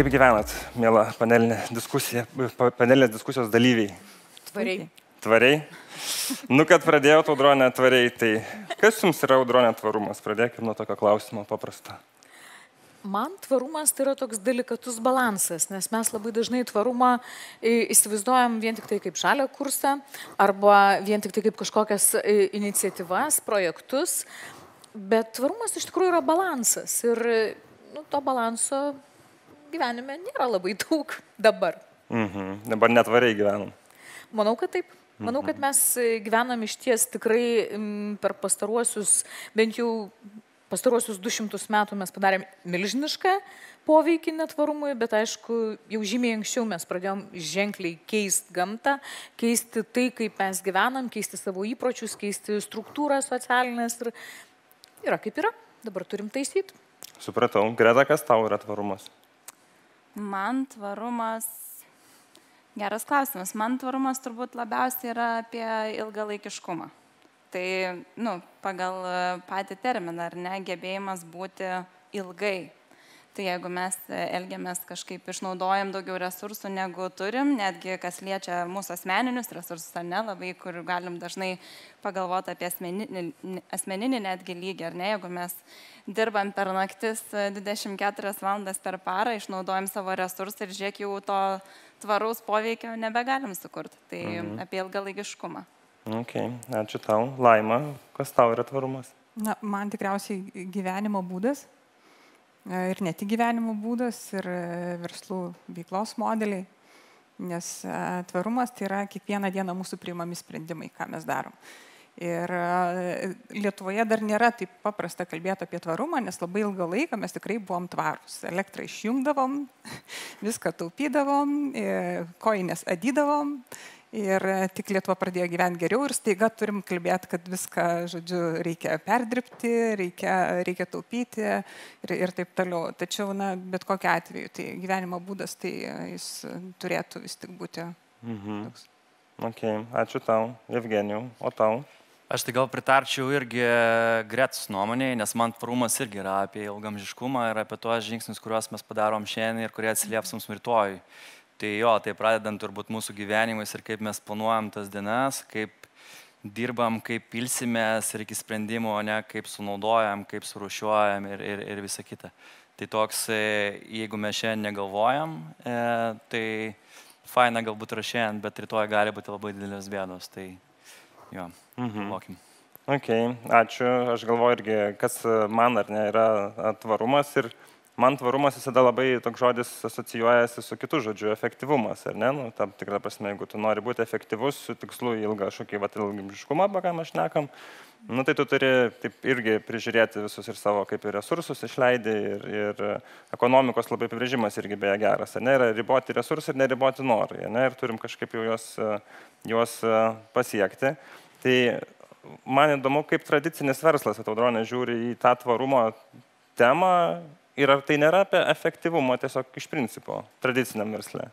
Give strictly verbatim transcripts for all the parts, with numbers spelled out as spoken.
Kaip gyvenat, mėla panelinė diskusija, panelinės diskusijos dalyviai? Tvariai. Tvariai? Nu, kad pradėjau Audronė tvariai, tai kas jums yra Audronė tvarumas? Pradėkime nuo tokio klausimo paprasto. Man tvarumas tai yra toks delikatus balansas, nes mes labai dažnai tvarumą įsivaizduojam vien tik tai kaip žalią kursą arba vien tik tai kaip kažkokias iniciatyvas, projektus, bet tvarumas iš tikrųjų yra balansas ir nu, to balanso gyvenime nėra labai daug dabar. Mhm. Dabar netvariai gyvenam. Manau, kad taip. Manau, kad mes gyvenam iš ties tikrai per pastaruosius, bent jau pastaruosius du šimtus metų mes padarėm milžinišką poveikį netvarumui, bet aišku, jau žymiai anksčiau mes pradėjom ženkliai keisti gamtą, keisti tai, kaip mes gyvenam, keisti savo įpročius, keisti struktūrą socialinės ir yra kaip yra. Dabar turim taisyti. Supratau. Greta, kas tau yra tvarumas? Man tvarumas, geras klausimas, man tvarumas turbūt labiausiai yra apie ilgalaikiškumą. Tai, nu, pagal patį terminą, ar ne, gebėjimas būti ilgai. Tai jeigu mes elgiamės kažkaip, išnaudojam daugiau resursų negu turim, netgi kas liečia mūsų asmeninius resursus, ar ne, labai, kur galim dažnai pagalvoti apie asmeninį, asmeninį netgi lygį, ar ne, jeigu mes dirbam per naktis dvidešimt keturias valandas per parą, išnaudojam savo resursą ir žiūrėk, jau to tvaraus poveikio nebegalim sukurti. Tai mhm. apie ilgalaikiškumą. Ok, ačiū tau. Laima, kas tau yra tvarumas? Na, man tikriausiai gyvenimo būdas. Ir ne tik gyvenimo būdas, ir verslų veiklos modeliai, nes tvarumas tai yra kiekvieną dieną mūsų priimami sprendimai, ką mes darom. Ir Lietuvoje dar nėra taip paprasta kalbėti apie tvarumą, nes labai ilgą laiką mes tikrai buvom tvarūs. Elektrą išjungdavom, viską taupydavom, kojines adydavom. Ir tik Lietuva pradėjo gyventi geriau ir staiga turim kalbėti, kad viską, žodžiu, reikia perdirbti, reikia, reikia taupyti ir, ir taip toliau. Tačiau, na, bet kokiu atveju, tai gyvenimo būdas, tai jis turėtų vis tik būti mhm. toks. Ok, ačiū tau. Evgenijau, o tau? Aš tai gal pritarčiau irgi Gretos nuomonėje, nes man tvarumas irgi yra apie ilgamžiškumą ir apie tuos žingsnius, kuriuos mes padarom šiandien ir kurie atsilieps mums rytoj. Tai jo, tai pradedant turbūt mūsų gyvenimais ir kaip mes planuojam tas dienas, kaip dirbam, kaip pilsimės ir iki sprendimo, ne, kaip sunaudojam, kaip surūšiuojam ir, ir, ir visa kita. Tai toks, jeigu mes šiandien negalvojam, e, tai faina galbūt yra šiandien, bet rytoj gali būti labai didelės bėdos. Tai jo, mhm. lokim. Ok, ačiū. Aš galvoju irgi, kas man ar ne yra tvarumas ir man tvarumas visada labai toks žodis asocijuojasi su kitu žodžiu - efektyvumas, ar ne? Nu, tam tikrą prasme, jeigu tu nori būti efektyvus su tikslu ilgą šokį, va, ilgamžiškumą, apie ką mes šnekam, nu, tai tu turi taip irgi prižiūrėti visus ir savo kaip ir resursus išleidai ir, ir ekonomikos labai apibrėžimas irgi beje geras, ar ne? Yra riboti resursai ir neriboti norai, ar ne? Ir turim kažkaip jau juos, juos pasiekti. Tai man įdomu, kaip tradicinis verslas, Audronė, žiūri į tą tvarumo temą. Ir ar tai nėra apie efektyvumą tiesiog iš principo, tradiciniam versle?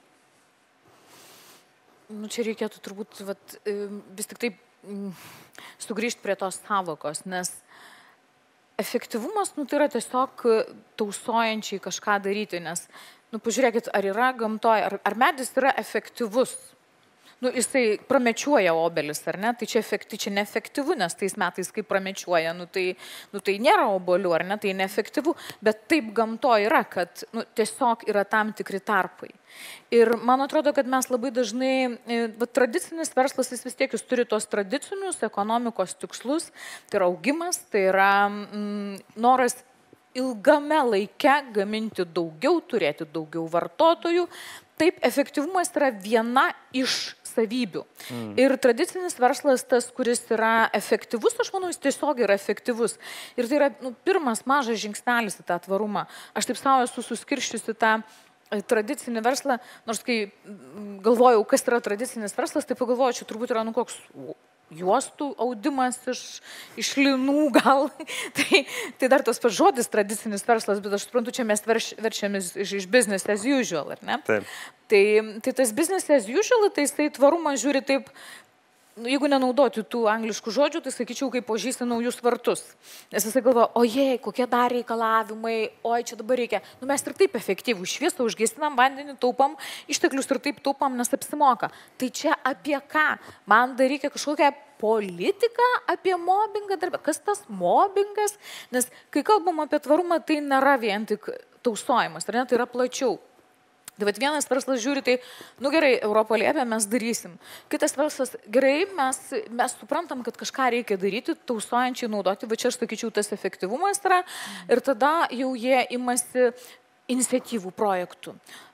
Nu, čia reikėtų turbūt vat, vis tik taip sugrįžti prie tos savokos, nes efektyvumas nu, tai yra tiesiog tausojančiai kažką daryti, nes, nu, pažiūrėkit, ar yra gamtoje, ar, ar medis yra efektyvus. Nu, jisai pramečiuoja obelis, ar ne? Tai čia, efekti, čia neefektyvu, nes tais metais, kai pramečiuoja, nu, tai, nu, tai nėra obolių, ar ne? Tai neefektyvu, bet taip gamto yra, kad nu, tiesiog yra tam tikri tarpai. Ir man atrodo, kad mes labai dažnai, va, tradicinis verslas jis vis tiek jis turi tos tradicinius ekonomikos tikslus, tai yra augimas, tai yra mm, noras ilgame laike gaminti daugiau, turėti daugiau vartotojų. Taip, efektyvumas yra viena iš savybių. Mm. Ir tradicinis verslas, tas, kuris yra efektyvus, aš manau, jis tiesiog yra efektyvus. Ir tai yra nu, pirmas mažas žingsnelis į tą tvarumą. Aš taip savo esu suskirščiusi tą tradicinį verslą, nors kai galvojau, kas yra tradicinis verslas, tai pagalvojau, čia turbūt yra nu koks juostų audimas iš, iš linų gal. tai, tai dar tos pats žodis tradicinis verslas, bet aš suprantu, čia mes verš, verčiamės iš, iš business as usual, ar ne? Taip. Tai, tai tas business as usual, tai jisai tvarumą žiūri taip, jeigu nenaudoti tų angliškų žodžių, tai sakyčiau, kaip pažįsti naujus vartus. Nes jisai galvoja, ojei, kokie dar reikalavimai, oi, čia dabar reikia. Nu, mes ir taip efektyvų šviesą užgestinam, vandenį taupam, išteklius ir taip taupam, nes apsimoka. Tai čia apie ką? Man dar reikia kažkokią politiką apie mobbingą darbę. Kas tas mobbingas? Nes kai kalbam apie tvarumą, tai nėra vien tik tausojimas, ar ne? Tai yra plačiau. Tai vat vienas verslas žiūri, tai, nu gerai, Europą liepia, mes darysim. Kitas verslas, gerai, mes, mes suprantam, kad kažką reikia daryti, tausojančiai naudoti, va čia aš sakyčiau, tas efektyvumas yra, ir tada jau jie imasi iniciatyvų projektų,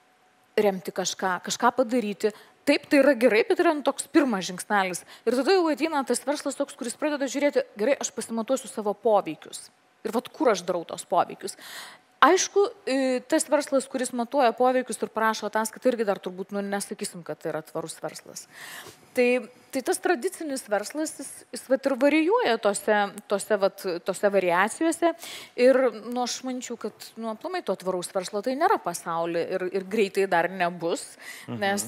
remti kažką, kažką padaryti. Taip, tai yra gerai, bet yra toks pirmas žingsnelis. Ir tada jau ateina tas verslas toks, kuris pradeda žiūrėti, gerai, aš pasimatuosiu savo poveikius. Ir vat kur aš darau tos poveikius. Aišku, tas verslas, kuris matuoja poveikius ir prašo ataskaitą, irgi dar turbūt, nu, nesakysim, kad tai yra tvarus verslas. Tai, tai tas tradicinis verslas, jis, jis vat, ir varijuoja tose, tose, vat, tose variacijose. Ir, nu, aš mančiau, kad, nu, aplamai to tvaraus verslo tai nėra pasaulyje ir, ir greitai dar nebus, mhm. nes,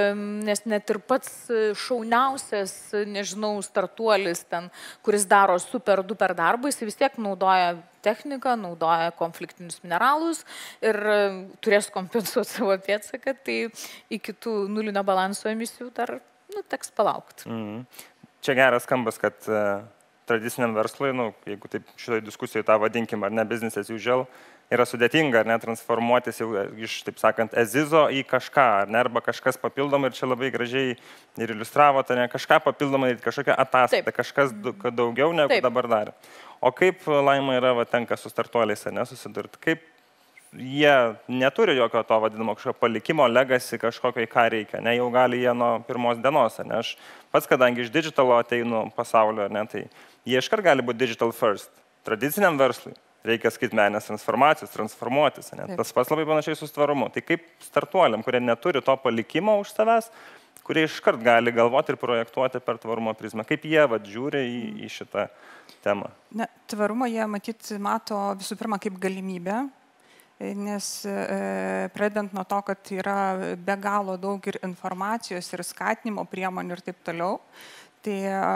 nes net ir pats šauniausias, nežinau, startuolis ten, kuris daro super duper darbą, jis vis tiek naudoja techniką, naudoja konfliktinius mineralus ir turės kompensuoti savo pėdsaką, tai iki tų nulinio balanso emisijų dar, nu, teks palaukti. Mm. Čia geras skambas, kad uh, tradiciniam verslui, nu, jeigu taip šitoje diskusijoje tą vadinkim, ar ne, business as usual, yra sudėtinga, ar ne, transformuotis jau iš, taip sakant, ezizo į kažką, ar ne, arba kažkas papildomai, ir čia labai gražiai ir iliustravo, tai ne, kažką papildomai, kažkokią ataskaitą, kažkas daugiau negu Taip. Dabar darė. O kaip, Laima, yra, va, tenka su startuoliais, ne, susidurti, kaip jie neturi jokio to vadinamo kažkokio palikimo, legacy kažkokio, į ką reikia, ne, jau gali jie nuo pirmos dienos, ne, aš pats, kadangi iš digitalo ateinu pasaulio, ne, tai jie iškart gali būti digital first, tradiciniam verslui. Reikia skaitmenės transformacijos, transformuotis. Ne? Tas pats labai panašiai su tvarumu. Tai kaip startuoliam, kurie neturi to palikimo už savęs, kurie iškart gali galvoti ir projektuoti per tvarumo prizmę. Kaip jie vat, žiūri į, į šitą temą? Na, tvarumą jie matyt mato visų pirma kaip galimybę, nes e, pradedant nuo to, kad yra be galo daug ir informacijos, ir skatinimo priemonių ir taip toliau. Tai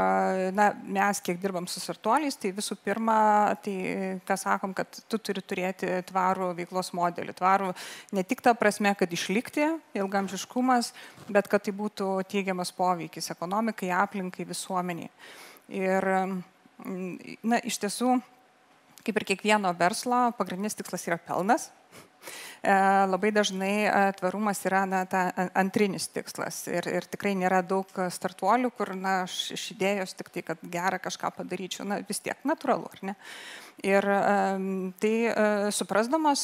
na, mes, kiek dirbam su startuoliais, tai visų pirma, tai ką sakom, kad tu turi turėti tvarų veiklos modelį. Tvarų ne tik ta prasme, kad išlikti, ilgamžiškumas, bet kad tai būtų teigiamas poveikis ekonomikai, aplinkai, visuomeniai. Ir na, iš tiesų, kaip ir kiekvieno verslo, pagrindinis tikslas yra pelnas. Labai dažnai tvarumas yra na, ta antrinis tikslas ir, ir tikrai nėra daug startuolių, kur na, aš iš idėjos tik tai, kad gerą kažką padaryčiau, na, vis tiek natūralu, ar ne? Ir tai suprasdamas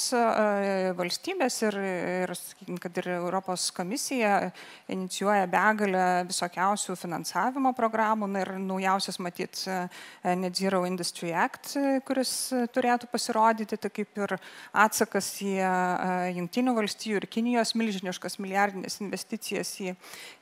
valstybės ir, ir kad ir Europos komisija inicijuoja begalę visokiausių finansavimo programų, na, ir naujausias matyt Net Zero Industry Act, kuris turėtų pasirodyti, tai kaip ir atsakas į Jungtinių valstijų ir Kinijos milžiniškas milijardinės investicijas į,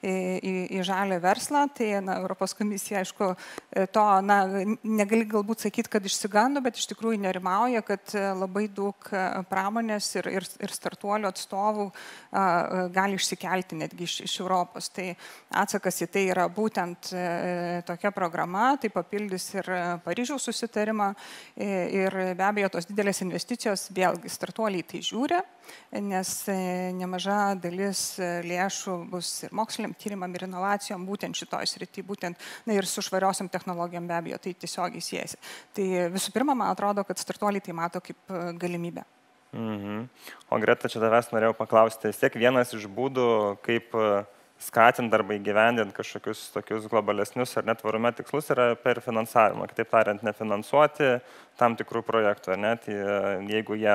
į, į žalią verslą. Tai na, Europos komisija, aišku, to na, negali galbūt sakyti, kad išsigando, bet iš tikrųjų nerimauja, kad labai daug pramonės ir, ir, ir startuolių atstovų a, gali išsikelti netgi iš, iš Europos. Tai atsakas į tai yra būtent e, tokia programa, tai papildys ir Paryžiaus susitarimą e, ir be abejo tos didelės investicijos, vėlgi startuoliai tai žiūri, nes e, nemaža dalis lėšų bus ir moksliniam tyrimam, ir inovacijom, būtent šitoj srity, būtent na, ir su švariosiam technologijom be abejo, tai tiesiogiai siejasi. Tai visų pirma, man atrodo, kad startuoliai tai mato kaip galimybę. Mhm. O Greta, čia tavęs norėjau paklausti, vis tiek vienas iš būdų, kaip skatinti arba įgyvendinti kažkokius tokius globalesnius ar net tvarume tikslus yra per finansavimą. Kitaip tariant, nefinansuoti tam tikrų projektų, ar net jeigu jie,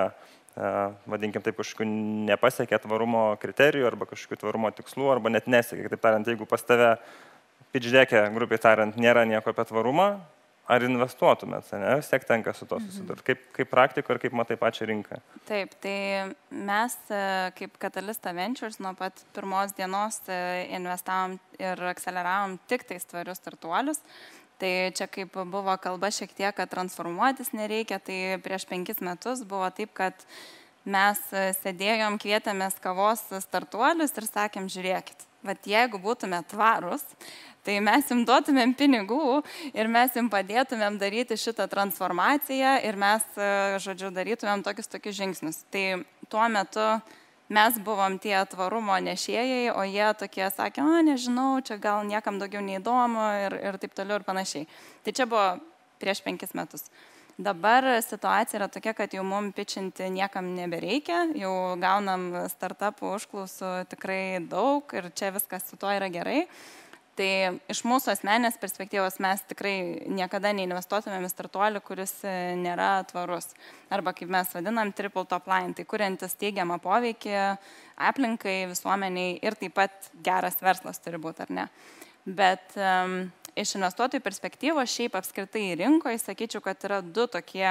vadinkim taip, kažkokių nepasiekia tvarumo kriterijų arba kažkokių tvarumo tikslų, arba net nesiekia. Kitaip tariant, jeigu pas tave pitch deck'e, grubiai tariant, nėra nieko apie tvarumą, ar investuotumėt, ne? Vis tiek tenka su to susidurti. Kaip, kaip praktiko ir kaip matai pačią rinką? Taip, tai mes kaip Catalysta Ventures nuo pat pirmos dienos investavom ir akceleravom tik tais tvarius startuolius. Tai čia kaip buvo kalba šiek tiek, kad transformuotis nereikia, tai prieš penkis metus buvo taip, kad mes sėdėjom, kvietėmės kavos startuolius ir sakėm, žiūrėkit. vat jeigu būtume tvarus, tai mes jums duotumėm pinigų ir mes jums padėtumėm daryti šitą transformaciją ir mes, žodžiu, darytumėm tokius tokius žingsnius. Tai tuo metu mes buvom tie tvarumo nešėjai, o jie tokie sakė, o nežinau, čia gal niekam daugiau neįdomu ir, ir taip toliau ir panašiai. Tai čia buvo prieš penkis metus. Dabar situacija yra tokia, kad jau mums pičinti niekam nebereikia, jau gaunam startupų užklausų tikrai daug ir čia viskas su tuo yra gerai. Tai iš mūsų asmenės perspektyvos mes tikrai niekada neinvestuotumėm į startuolį, kuris nėra tvarus. Arba kaip mes vadinam, triple top line, tai kuriantis teigiamą poveikį aplinkai, visuomeniai ir taip pat geras verslas turi būti, ar ne. Bet um, iš investuotojų perspektyvos šiaip apskritai rinkoje, sakyčiau, kad yra du tokie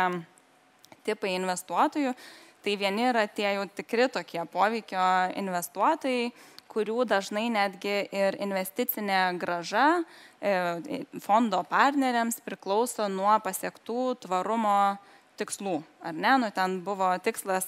tipai investuotojų. Tai vieni yra tie jau tikri tokie poveikio investuotojai, kurių dažnai netgi ir investicinė grąža fondo partneriams priklauso nuo pasiektų tvarumo tikslų. Ar ne? Nu, ten buvo tikslas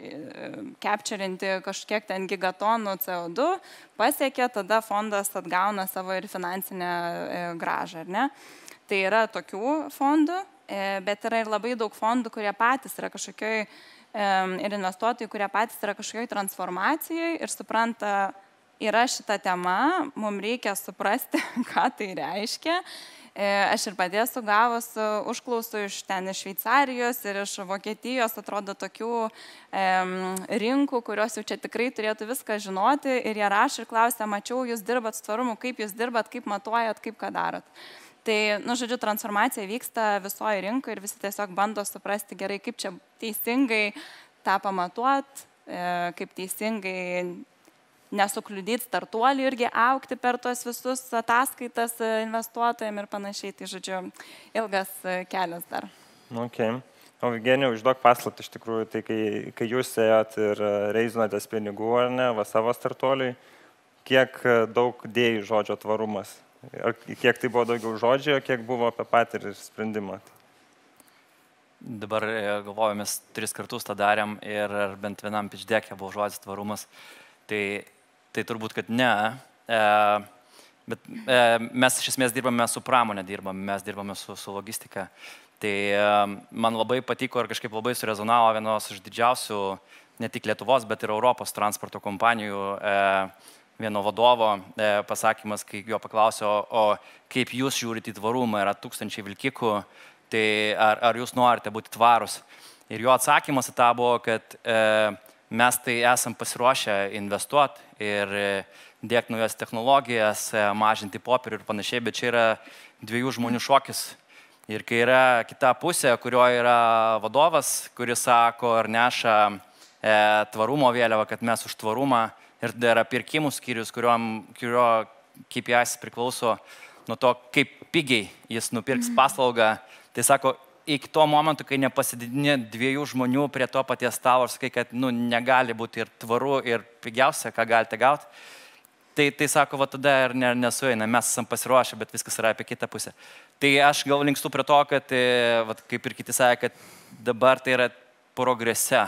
capturinti kažkiek ten gigatonų C O du, pasiekė, tada fondas atgauna savo ir finansinę grąžą. Ar ne? Tai yra tokių fondų, bet yra ir labai daug fondų, kurie patys yra kažkokioj, ir investuotojai, kurie patys yra kažkokioj transformacijai ir supranta, yra šita tema, mums reikia suprasti, ką tai reiškia. Aš ir pati esu gavus užklausų iš ten iš Šveicarijos ir iš Vokietijos, atrodo tokių em, rinkų, kurios jau čia tikrai turėtų viską žinoti ir jie rašo ir klausia, mačiau, jūs dirbat su tvarumu, kaip jūs dirbat, kaip matuojat, kaip ką darot. Tai, nu, žodžiu, transformacija vyksta visoje rinkoje ir visi tiesiog bando suprasti gerai, kaip čia teisingai tą pamatuot, kaip teisingai nesukliudyti startuolį irgi aukti per tuos visus ataskaitas investuotojams ir panašiai. Tai, žodžiu, ilgas kelias dar. Okay. O Eugenijau, išduok paslaptį iš tikrųjų, tai kai, kai jūs ėjot ir reizinotės pinigų, ar ne, va savo startuoliui, kiek daug dėjai žodžio tvarumas? Ar kiek tai buvo daugiau žodžio, kiek buvo apie patį ir sprendimą? Dabar galvoju, mes tris kartus tą darėm ir bent vienam pitch deck'e buvo žodis tvarumas. Tai Tai turbūt, kad ne, e, bet e, mes iš esmės dirbame su pramonė, dirbame, mes dirbame su, su logistika. Tai e, man labai patiko ir kažkaip labai surezonavo vienos iš didžiausių, ne tik Lietuvos, bet ir Europos transporto kompanijų e, vieno vadovo e, pasakymas, kai jo paklausė, o kaip jūs žiūrite į tvarumą, yra tūkstančiai vilkikų, tai ar, ar jūs norite būti tvarus? Ir jo atsakymas į tą buvo, kad e, mes tai esam pasiruošę investuoti ir dėkti naujas technologijas, mažinti popierių ir panašiai, bet čia yra dviejų žmonių šokis. Ir kai yra kita pusė, kurioje yra vadovas, kuris sako ar neša e, tvarumo vėliavą, kad mes už tvarumą, ir dar yra pirkimų skyrius, kurio, kurio K P Is priklauso nuo to, kaip pigiai jis nupirks paslaugą, tai sako, iki to momento, kai nepasididini dviejų žmonių prie to paties stalo ir sakai, kad nu, negali būti ir tvaru, ir pigiausia, ką galite gauti, tai, tai sako, va tada ir ne, nesueina, mes esam pasiruošę, bet viskas yra apie kitą pusę. Tai aš gal linkstu prie to, kad, va, kaip ir kiti sakė, kad dabar tai yra progrese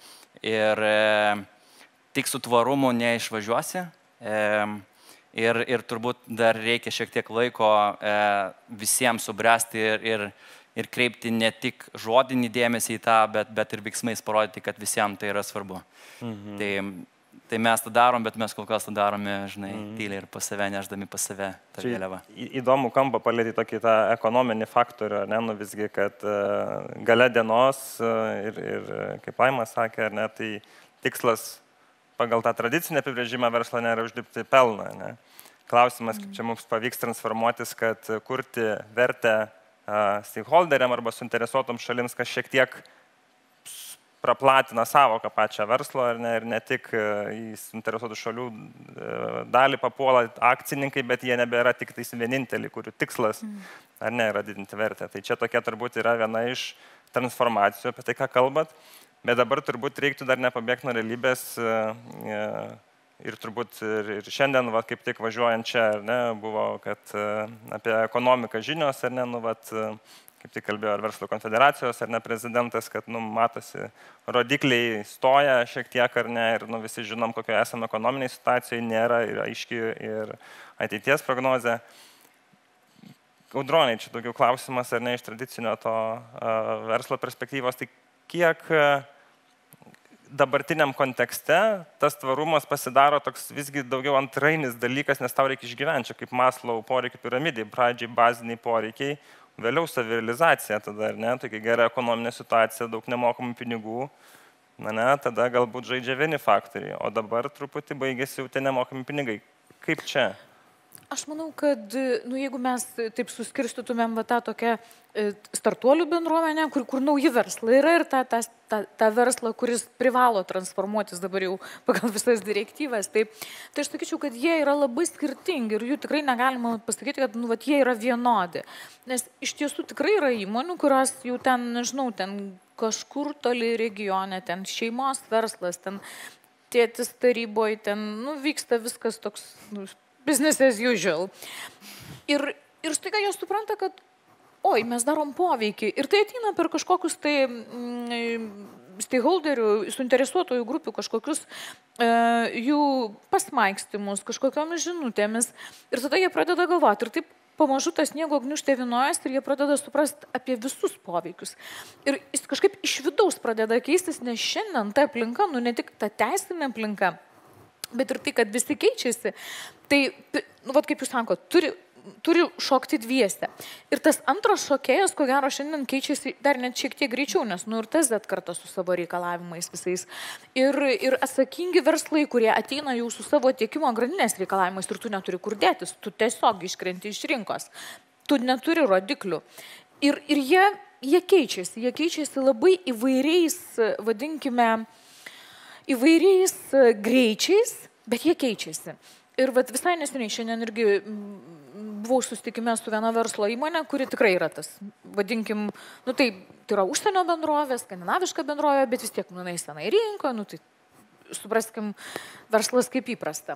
ir e, tik su tvarumu neišvažiuosi. E, ir, ir turbūt dar reikia šiek tiek laiko e, visiems subręsti ir, ir ir kreipti ne tik žodinį dėmesį į tą, bet, bet ir veiksmais parodyti, kad visiems tai yra svarbu. Mhm. Tai, tai mes tą darom, bet mes kol kas tą darome, žinai, mhm. tyliai ir pas save, neždami pas save tą vėliavą. Įdomų kampą palėti tokį tą ekonominį faktorių, ne, nu visgi, kad uh, gale dienos uh, ir, ir kaip Laimas sakė, ne, tai tikslas pagal tą tradicinę apibrėžimą verslo nėra uždirbti pelną. Ne. Klausimas, kaip čia mums pavyks transformuotis, kad kurti vertę stakeholderiam arba suinteresuotom šalims, kas šiek tiek praplatina savoką pačią verslo ir ne, ir ne tik į suinteresuotų šalių dalį papuola akcininkai, bet jie nebėra tik tais vieninteliai, kurių tikslas ar ne yra didinti vertę. Tai čia tokia turbūt yra viena iš transformacijų, apie tai, ką kalbat, bet dabar turbūt reiktų dar nepabėgti nuo realybės. Ir turbūt ir, ir šiandien, va, kaip tik važiuojant čia, ar ne, buvo, kad apie ekonomiką žinios, ar ne, nu, vat, kaip tik kalbėjo ar verslo konfederacijos, ar ne prezidentas, kad, nu, matosi, rodikliai stoja šiek tiek ar ne, ir, nu, visi žinom, kokio esame ekonominiai situacijai, nėra ir aiški ir ateities prognozė. Audronai, čia daugiau klausimas, ar ne, iš tradicinio to uh, verslo perspektyvos, tai kiek uh, dabartiniam kontekste tas tvarumas pasidaro toks visgi daugiau antrainis dalykas, nes tau reikia išgyventi, kaip Maslow poreikių piramidai, pradžiai baziniai poreikiai, vėliau savirealizacija tada, ar ne, tokia gera ekonominė situacija, daug nemokamų pinigų, na ne, tada galbūt žaidžia vieni faktoriai, o dabar truputį baigėsi jau tie nemokami pinigai. Kaip čia? Aš manau, kad, nu, jeigu mes taip suskirstytumėm va, tą tokią startuolių bendruomenę, kur, kur nauji verslai yra ir tą, tą, tą, tą verslą, kuris privalo transformuotis dabar jau pagal visas direktyvas, tai, tai aš sakyčiau, kad jie yra labai skirtingi ir jų tikrai negalima pasakyti, kad nu, va, jie yra vienodi. Nes iš tiesų tikrai yra įmonių, kurios jau ten, nežinau, ten kažkur toli regione, ten šeimos verslas, ten tėtis taryboje, ten nu, vyksta viskas toks... Nu, business as usual. Ir, ir staiga jie supranta, kad oi, mes darom poveikį. Ir tai ateina per kažkokius tai mm, stakeholderių, suinteresuotojų grupių, kažkokius e, jų pasmaikstymus, kažkokiomis žinutėmis. Ir tada jie pradeda galvoti. Ir taip pamažu tas sniego gniužtė vynojas ir jie pradeda suprasti apie visus poveikius. Ir jis kažkaip iš vidaus pradeda keistis, nes šiandien ta aplinka, nu ne tik ta teisinė aplinka, bet ir tai, kad visi keičiasi, tai, nu, vat, kaip jūs sakote, turi, turi šokti dviese. Ir tas antras šokėjas, ko gero, šiandien keičiasi dar net šiek tiek greičiau, nes, nu, ir tas Z karta su savo reikalavimais visais. Ir, ir atsakingi verslai, kurie ateina jau su savo tiekimo grandinės reikalavimais ir tu neturi kur dėtis, tu tiesiog iškrenti iš rinkos, tu neturi rodiklių. Ir, ir jie, jie keičiasi, jie keičiasi labai įvairiais, vadinkime, įvairiais greičiais, bet jie keičiasi. Ir vat, visai neseniai šiandien irgi buvau susitikime su viena verslo įmonė, kuri tikrai yra tas, vadinkim, nu tai, tai yra užsienio bendrovė, skandinaviška bendrovė, bet vis tiek, nu, jinai senai rinko, nu tai, supraskim, verslas kaip įprasta.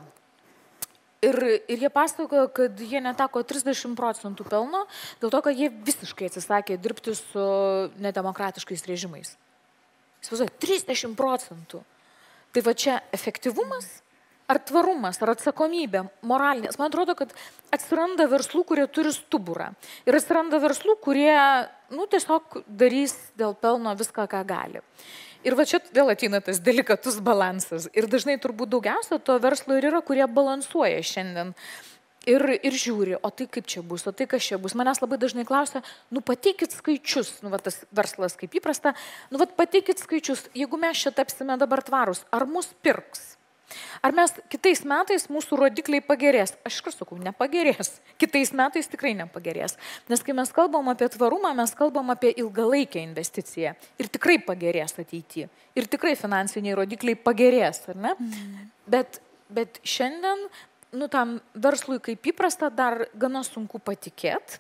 Ir, ir jie pasakojo, kad jie neteko trisdešimt procentų pelno, dėl to, kad jie visiškai atsisakė dirbti su nedemokratiškais režimais. Įsivaizduoju, trisdešimt procentų. Tai va čia efektyvumas, ar tvarumas, ar atsakomybė, moralinės. Man atrodo, kad atsiranda verslų, kurie turi stuburą. Ir atsiranda verslų, kurie, nu, tiesiog darys dėl pelno viską, ką gali. Ir va čia vėl ateina tas delikatus balansas. Ir dažnai turbūt daugiausia to verslo ir yra, kurie balansuoja šiandien. Ir, ir žiūri, o tai kaip čia bus, o tai kas čia bus. Manęs labai dažnai klausia, nu pateikit skaičius, nu va tas verslas kaip įprasta, nu va pateikit skaičius, jeigu mes čia tapsime dabar tvarus, ar mus pirks? Ar mes kitais metais mūsų rodikliai pagerės? Aš iškart sakau, nepagerės. Kitais metais tikrai nepagerės. Nes kai mes kalbam apie tvarumą, mes kalbam apie ilgalaikę investiciją. Ir tikrai pagerės ateityje. Ir tikrai finansiniai rodikliai pagerės, ar ne? Mm. Bet, bet šiandien... Nu, tam verslui kaip įprasta dar gana sunku patikėti,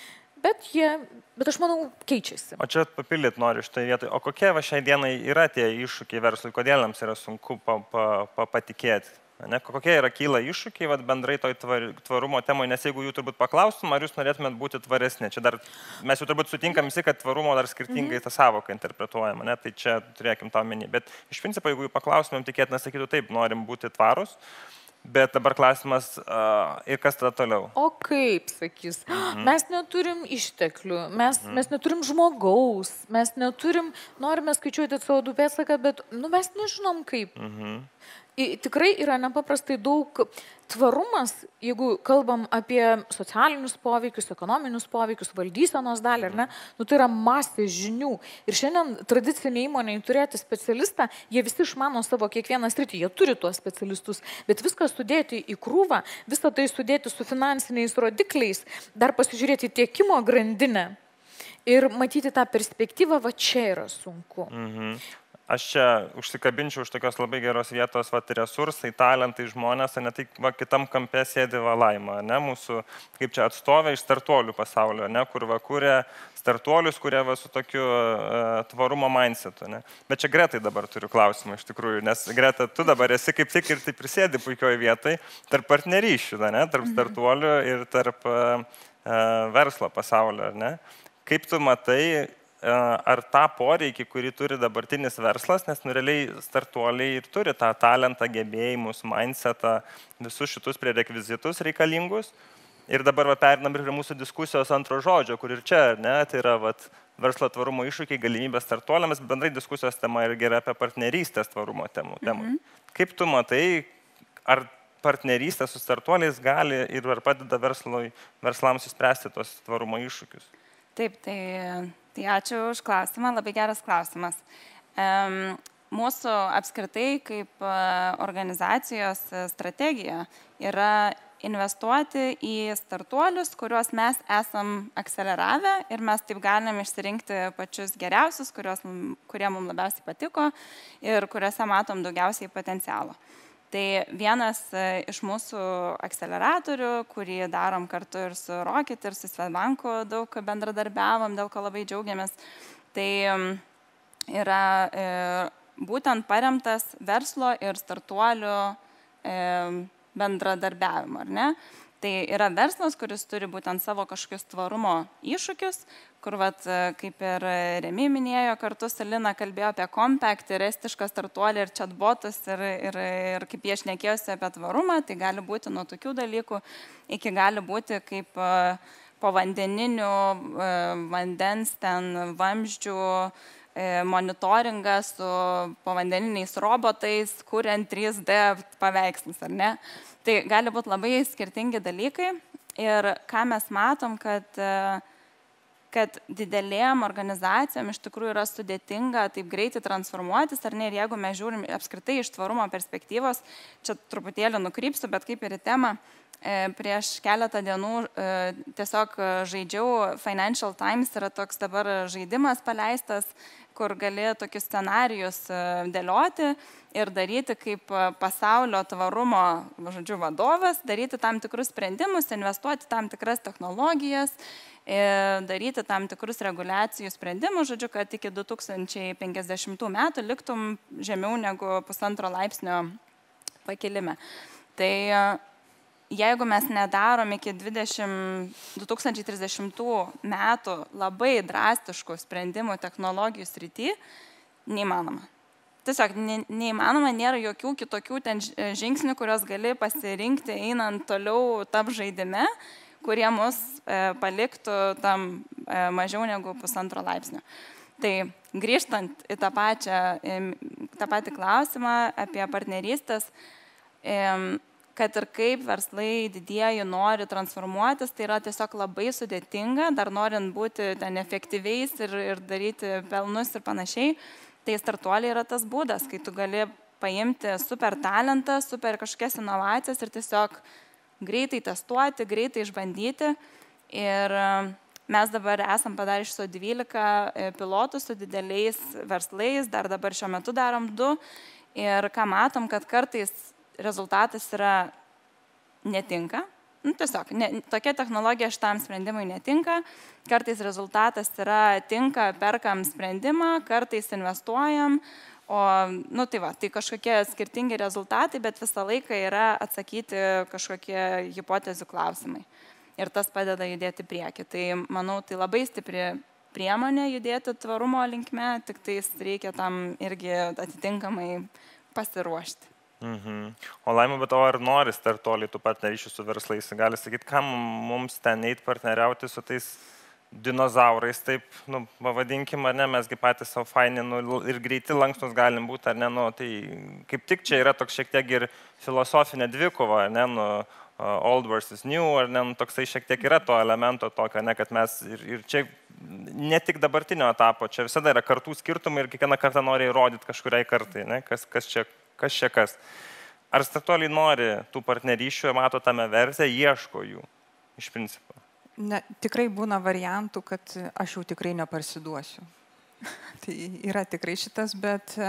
bet jie, bet aš manau, keičiasi. O čia papildyti noriu štai vietoj. O kokie va šiai dienai yra tie iššūkiai verslui, kodėl jiems yra sunku pa, pa, pa, patikėti? Ne? Kokie yra kyla iššūkiai vat, bendrai toj tvar, tvarumo temoje, nes jeigu jų turbūt paklaustum, ar jūs norėtumėt būti tvaresni. Čia dar, mes jau turbūt sutinkam visi, kad tvarumo dar skirtingai tą savoką interpretuojama, ne? Tai čia turėkim tą omeny. Bet iš principo, jeigu jų paklaustumėm, tikėtina sakytų taip, norim būti tvarus. Bet dabar klausimas, uh, ir kas tada toliau? O kaip, sakys, mhm. mes neturim išteklių, mes, mhm. mes neturim žmogaus, mes neturim, norime skaičiuoti C O du pėdsaką, bet nu, mes nežinom kaip. Mhm. I, tikrai yra nepaprastai daug tvarumas, jeigu kalbam apie socialinius poveikius, ekonominius poveikius, valdysenos dalį, ar ne, nu, tai yra masė žinių. Ir šiandien tradiciniai įmonėje turėti specialistą, jie visi išmano savo kiekvieną sritį, jie turi tuos specialistus, bet viską sudėti į krūvą, visą tai sudėti su finansiniais rodikliais, dar pasižiūrėti tiekimo grandinę ir matyti tą perspektyvą, va čia yra sunku. Mhm. Aš čia užsikabinčiau už tokios labai geros vietos, va, resursai, talentai, žmonės, o ne tai va, kitam kampe sėdi va Laima, ne, mūsų, kaip čia atstovė iš startuolių pasaulio, ne, kur va kūrė startuolius, kurie va su tokiu uh, tvarumo mindsetu, ne. Bet čia Gretai dabar turiu klausimą iš tikrųjų, nes Greta, tu dabar esi kaip tik ir tai prisėdi puikioje vietoje tarp partnerysčių, ne, tarp startuolių ir tarp uh, uh, verslo pasaulio, ar ne. kaip tu matai, ar tą poreikį, kurį turi dabartinis verslas, nes nu, realiai startuoliai ir turi tą talentą, gebėjimus, mindsetą, visus šitus prerekvizitus reikalingus. Ir dabar va, perinam prie mūsų diskusijos antro žodžio, kur ir čia, ne, tai yra vat, verslo tvarumo iššūkiai, galimybės startuoliams, bendrai diskusijos tema ir gerai apie partnerystės tvarumo temų. Mm-hmm. Kaip tu matai, ar partnerystė su startuoliais gali ir ar padeda verslui, verslams įspręsti tos tvarumo iššūkius? Taip, tai, tai ačiū už klausimą, labai geras klausimas. Um, mūsų apskritai kaip organizacijos strategija yra investuoti į startuolius, kuriuos mes esam akceleravę ir mes taip galim išsirinkti pačius geriausius, kuriuos, kurie mums labiausiai patiko ir kuriuose matom daugiausiai potencialo. Tai vienas iš mūsų akceleratorių, kurį darom kartu ir su Rocket, ir su Swedbanku daug bendradarbiavom, dėl ko labai džiaugiamės, tai yra e, būtent paremtas verslo ir startuolių e, bendradarbiavimo, ar ne? Tai yra verslas, kuris turi būtent savo kažkokius tvarumo iššūkius, kur, vat, kaip ir Remi minėjo, kartu su Lina kalbėjo apie Compact ir estišką startuolį ir chatbotus ir, ir, ir kaip jie šnekėjosi apie tvarumą, tai gali būti nuo tokių dalykų, iki gali būti kaip povandeninių vandens ten vamzdžių monitoringą su povandeniniais robotais, kuriant trys D paveikslus, ar ne? Tai gali būti labai skirtingi dalykai ir ką mes matom, kad, kad didelėm organizacijom iš tikrųjų yra sudėtinga taip greitai transformuotis, ar ne? Ir jeigu mes žiūrim apskritai iš tvarumo perspektyvos, čia truputėlį nukrypsiu, bet kaip ir į temą, prieš keletą dienų tiesiog žaidžiau, Financial Times yra toks dabar žaidimas paleistas, kur gali tokius scenarijus dėlioti ir daryti kaip pasaulio tvarumo, žodžiu, vadovas, daryti tam tikrus sprendimus, investuoti tam tikras technologijas, daryti tam tikrus reguliacijų sprendimus, žodžiu, kad iki du tūkstančiai penkiasdešimtų metų liktum žemiau negu pusantro laipsnio pakilime. Tai jeigu mes nedarom iki du tūkstančiai trisdešimtų metų labai drastiškų sprendimų technologijų srity, neįmanoma. Tiesiog ne, neįmanoma, nėra jokių kitokių ten žingsnių, kurios gali pasirinkti einant toliau tap žaidime, kurie mus e, paliktų tam e, mažiau negu pusantro laipsnio. Tai grįžtant į tą, pačią, į tą patį klausimą apie partnerystės, e, kad ir kaip verslai didieji nori transformuotis, tai yra tiesiog labai sudėtinga, dar norint būti ten efektyviais ir, ir daryti pelnus ir panašiai, tai startuoliai yra tas būdas, kai tu gali paimti super talentą, super kažkokias inovacijas ir tiesiog greitai testuoti, greitai išbandyti. Ir mes dabar esam padarę iš so dvylika pilotų su dideliais verslais, dar dabar šiuo metu darom du. Ir ką matom, kad kartais rezultatas yra netinka. Nu, tiesiog, ne, tokia technologija šitam sprendimui netinka. Kartais rezultatas yra tinka, perkam sprendimą, kartais investuojam. O, nu, tai va, tai kažkokie skirtingi rezultatai, bet visą laiką yra atsakyti kažkokie hipotezių klausimai. Ir tas padeda judėti prieki. Tai, manau, tai labai stipri priemonė judėti tvarumo linkme, tik tais reikia tam irgi atitinkamai pasiruošti. Mhm. O Laima, bet o ar nori startuoliai tų partnerysčių su verslais? Gali sakyti, kam mums ten eit partneriauti su tais dinozaurais, taip, nu, pavadinkim, ar ne, mesgi patys savo faini, nu, ir greiti lankstus galim būti, ar ne, nu, tai kaip tik čia yra toks šiek tiek ir filosofinė dvikova, ar ne, nu, old versus new, ar ne, nu, toksai šiek tiek yra to elemento tokio, ne, kad mes ir, ir čia ne tik dabartinio etapo, čia visada yra kartų skirtumai ir kiekvieną kartą nori įrodyti kažkuriai kartai, ne, kas, kas čia Kas čia kas? Ar startuoliai nori tų partnerysčių, mato tame vertę, ieško jų iš principo? Ne, tikrai būna variantų, kad aš jau tikrai neparsiduosiu. Tai yra tikrai šitas, bet e,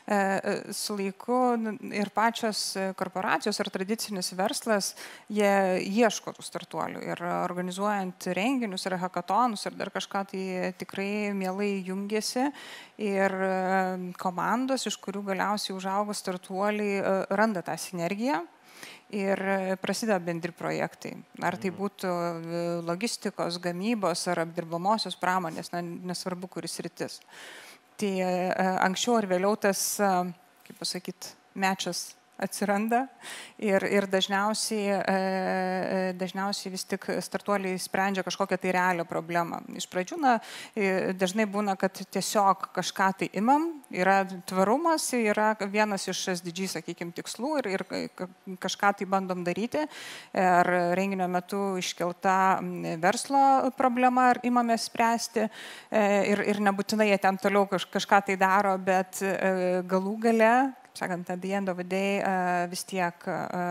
su laiku ir pačios korporacijos ar tradicinis verslas, jie ieško tų startuolių ir organizuojant renginius ar hackathonus ar dar kažką, tai tikrai mielai jungiasi ir komandos, iš kurių galiausiai užaugo startuoliai, randa tą sinergiją. ir prasideda bendri projektai. Ar tai būtų logistikos, gamybos ar apdirbamosios pramonės, na, nesvarbu, kuris rytis. Tai anksčiau ar vėliau tas, kaip pasakyti, mečas atsiranda ir, ir dažniausiai, dažniausiai vis tik startuoliai sprendžia kažkokią tai realią problemą. Iš pradžių, na, dažnai būna, kad tiesiog kažką tai imam, yra tvarumas, yra vienas iš S D G, sakykime, tikslų ir, ir kažką tai bandom daryti. Ir renginio metu iškelta verslo problema ir imame spręsti ir, ir nebūtinai jie ten toliau kažką tai daro, bet galų gale, sakant, at the end of the day vis tiek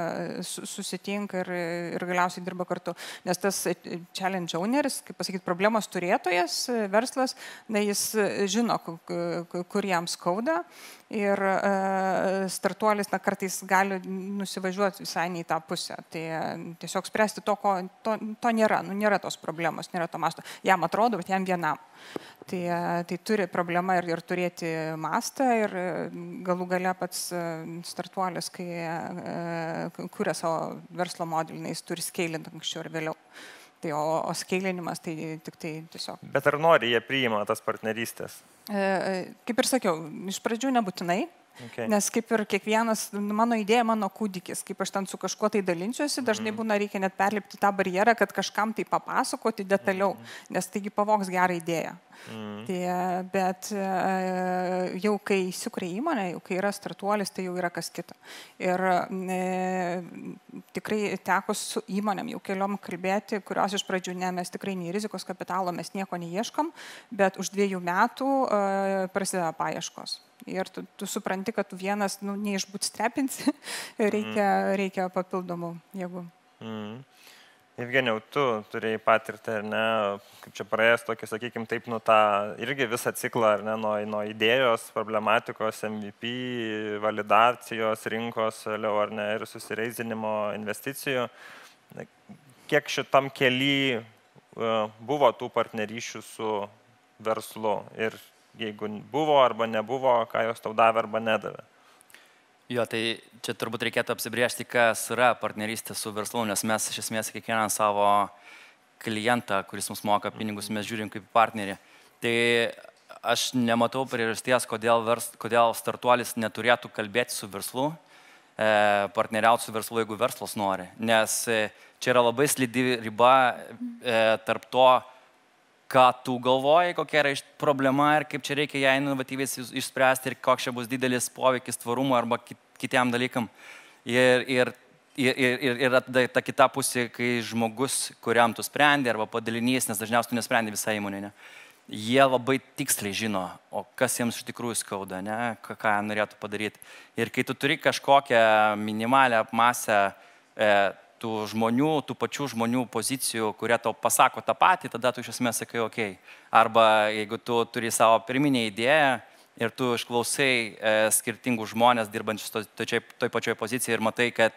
susitinka ir, ir galiausiai dirba kartu. Nes tas challenge owneris, kaip pasakyti, problemos turėtojas, verslas, na, jis žino, kur jam skauda ir startuolis, na, kartais gali nusivažiuoti visai ne į tą pusę. Tai tiesiog spręsti to, ko to, to nėra, nu, nėra tos problemos, nėra to masto. Jam atrodo, bet jam vienam. Tai, tai turi problemą ir, ir turėti mastą ir galų gale pats startuolis, kai kuria savo verslo modelį, jis turi skeilinti anksčiau ir vėliau. Tai, o, o skeilinimas tai tik tai tiesiog. Bet ar nori jie priima tas partnerystės? Kaip ir sakiau, iš pradžių nebūtinai. Okay. Nes kaip ir kiekvienas, mano idėja, mano kūdikis, kaip aš ten su kažkuo tai dalinsiuosi, dažnai būna reikia net perlipti tą barjerą, kad kažkam tai papasakoti detaliau, nes taigi pavogs gerą idėją. Mm. Tai, bet jau kai įsikuria įmonė, jau kai yra startuolis, tai jau yra kas kita. Ir e, tikrai teko su įmonėm jau keliom kalbėti, kurios iš pradžių ne, mes tikrai nei rizikos kapitalo, mes nieko neieškom, bet už dviejų metų e, prasideda paieškos. Ir tu, tu supranti, kad tu vienas, nu, neišbūtstrepinsi, reikia, mm. reikia papildomų jėgų. Mm. Evgenijau, tu turėjai patirtį, ar ne, kaip čia praėjęs tokį, sakykime, taip, nu tą irgi visą ciklą, ar ne, nuo, nuo idėjos, problematikos, M V P, validacijos, rinkos, vėliau, ar ne, ir susireizinimo investicijų. Kiek šitam kely buvo tų partnerysčių su verslu ir jeigu buvo arba nebuvo, ką jos tau davė arba nedavė? Jo, tai čia turbūt reikėtų apsibriežti, kas yra partnerystė su verslu, nes mes iš esmės kiekvieną savo klientą, kuris mums moka pinigus, mes žiūrim kaip partnerį. Tai aš nematau priežasties, kodėl, vers, kodėl startuolis neturėtų kalbėti su verslu, e, partneriauti su verslu, jeigu verslas nori. Nes e, čia yra labai slidi riba e, tarp to, ką tu galvoji, kokia yra problema ir kaip čia reikia ją inovatyviai išspręsti ir koks čia bus didelis poveikis tvarumo arba kitiem dalykam. Ir, ir, ir, ir, ir ta kita pusė, kai žmogus, kuriam tu sprendi arba padalinys, nes dažniausiai tu nesprendi visą įmonę, ne? Jie labai tiksliai žino, o kas jiems iš tikrųjų skauda, ne? Ką, ką norėtų padaryti. Ir kai tu turi kažkokią minimalią masę e, tų žmonių, tų pačių žmonių pozicijų, kurie tau pasako tą patį, tada tu iš esmės sakai, okei. Okay. Arba jeigu tu turi savo pirminę idėją ir tu išklausai e, skirtingų žmonės dirbančius to, toj, toj pačioj pozicijoje ir matai, kad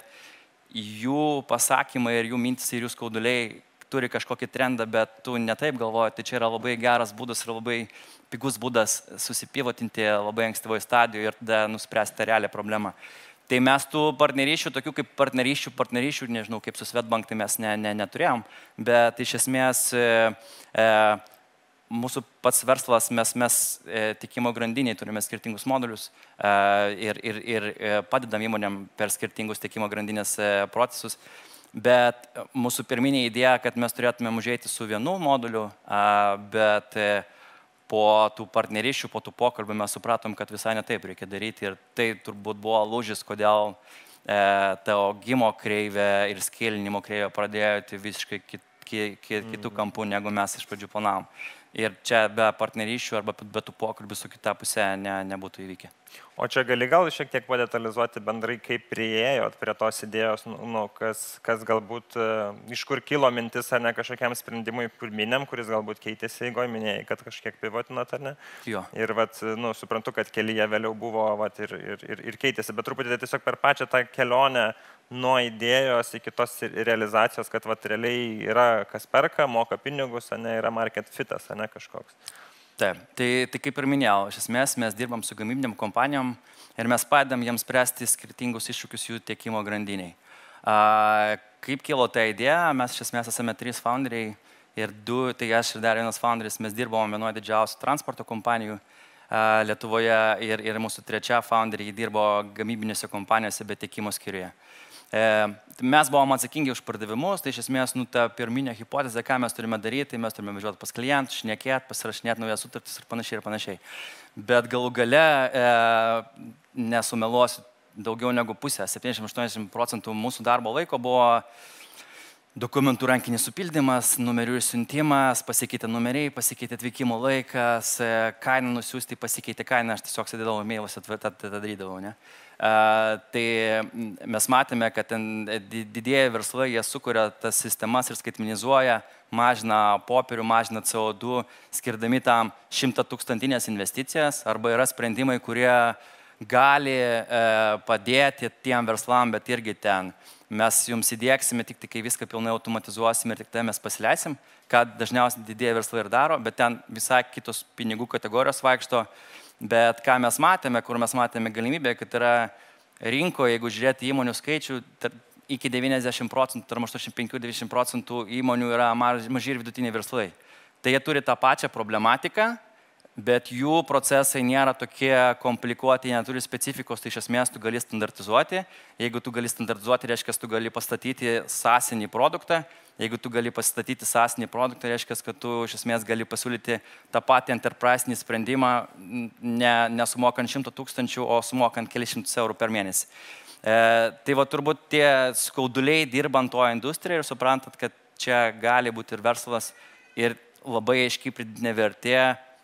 jų pasakymai ir jų mintis ir jų skauduliai turi kažkokį trendą, bet tu netaip galvoji, tai čia yra labai geras būdas ir labai pigus būdas susipivotinti labai ankstyvoje stadijoje ir tada nuspręsti tą realią problemą. Tai mes tų partnerysčių, tokių kaip partnerysčių, partnerysčių, nežinau, kaip su Swedbank, tai mes ne, ne, neturėjom, bet iš esmės e, e, mūsų pats verslas, mes, mes e, tikimo grandiniai turime skirtingus modulius e, ir, ir, ir padedam įmonėm per skirtingus tikimo grandinės e, procesus, bet mūsų pirminė idėja, kad mes turėtume užeiti su vienu moduliu, e, bet e, po tų partnerysčių, po tų pokalbių mes supratom, kad visai netaip reikia daryti ir tai turbūt buvo lūžis, kodėl e, ta augimo kreivė ir skėlinimo kreivė pradėjo visiškai kit, kit, kit, kitų kampų, negu mes iš pradžių planavom. Ir čia be partnerysčių arba be tų pokalbių su kita pusė ne, nebūtų įvykę. O čia gali gal šiek tiek padetalizuoti bendrai, kaip priėjot prie tos idėjos, nu, kas, kas galbūt, iš kur kilo mintis ar ne kažkokiam sprendimui pirminiam, kuris galbūt keitėsi, jeigu minėjai, kad kažkiek pivotinot ar ne? Jo. Ir vat, nu, suprantu, kad kelyje vėliau buvo vat, ir, ir, ir, ir keitėsi, bet truputį tiesiog per pačią tą kelionę nuo idėjos iki tos realizacijos, kad vat, realiai yra kas perka, moka pinigus, ne, yra market fitas, ne kažkoks. Taip, tai, tai kaip ir minėjau, iš esmės mes dirbam su gamybinėm kompanijom ir mes padedam jiems spręsti skirtingus iššūkius jų tiekimo grandiniai. Kaip kilo ta idėja, mes iš esmės esame trys founderiai ir du, tai aš ir dar vienas founderis, mes dirbom vienoje didžiausių transporto kompanijų Lietuvoje ir, ir mūsų trečia founderiai dirbo gamybinėse kompanijose, bet tiekimo skyriuje. Mes buvom atsakingi už pardavimus, tai iš esmės, nu, ta pirminė hipotezė, ką mes turime daryti, tai mes turime važiuoti pas klientus, šnekėti, pasirašinėti naujas sutartis ir panašiai ir panašiai. Bet galų gale, e, nesumeluosiu, daugiau negu pusė, septyniasdešimt aštuoniasdešimt procentų mūsų darbo laiko buvo dokumentų rankinis supildymas, numerių išsiuntimas, pasikeitė numeriai, pasikeitė atvykimo laikas, kainą nusiųsti, pasikeitė kainą, aš tiesiog sėdėdavau mailuose, tą darydavau, ne? Uh, tai mes matėme, kad ten didieji verslai, jie sukuria tas sistemas ir skaitmenizuoja, mažina popierių, mažina C O du, skirdami tam šimta tūkstantinės investicijas, arba yra sprendimai, kurie gali uh, padėti tiem verslam, bet irgi ten mes jums įdėksime tik tai, kai viską pilnai automatizuosime ir tik tai mes pasileisim, ką dažniausiai didieji verslai ir daro, bet ten visai kitos pinigų kategorijos vaikšto. Bet ką mes matėme, kur mes matėme galimybę, kad yra rinkoje, jeigu žiūrėti įmonių skaičių, iki devyniasdešimt procentų, tarp aštuoniasdešimt penki devyniasdešimt procentų įmonių yra maži ir vidutiniai verslai. Tai jie turi tą pačią problematiką, bet jų procesai nėra tokie komplikuoti, jie neturi specifikos, tai iš esmės tu gali standartizuoti. Jeigu tu gali standartizuoti, reiškia, tu gali pastatyti SaaS-inį produktą. Jeigu tu gali pasistatyti SaaS-inį produktą, reiškia, kad tu iš esmės gali pasiūlyti tą patį enterprise-inį sprendimą, ne, nesumokant šimto tūkstančių, o sumokant kelius šimtus eurų per mėnesį. E, tai va turbūt tie skauduliai dirbant toje industrijoje ir suprantat, kad čia gali būti ir verslas ir labai aiškiai pridėtinė vertė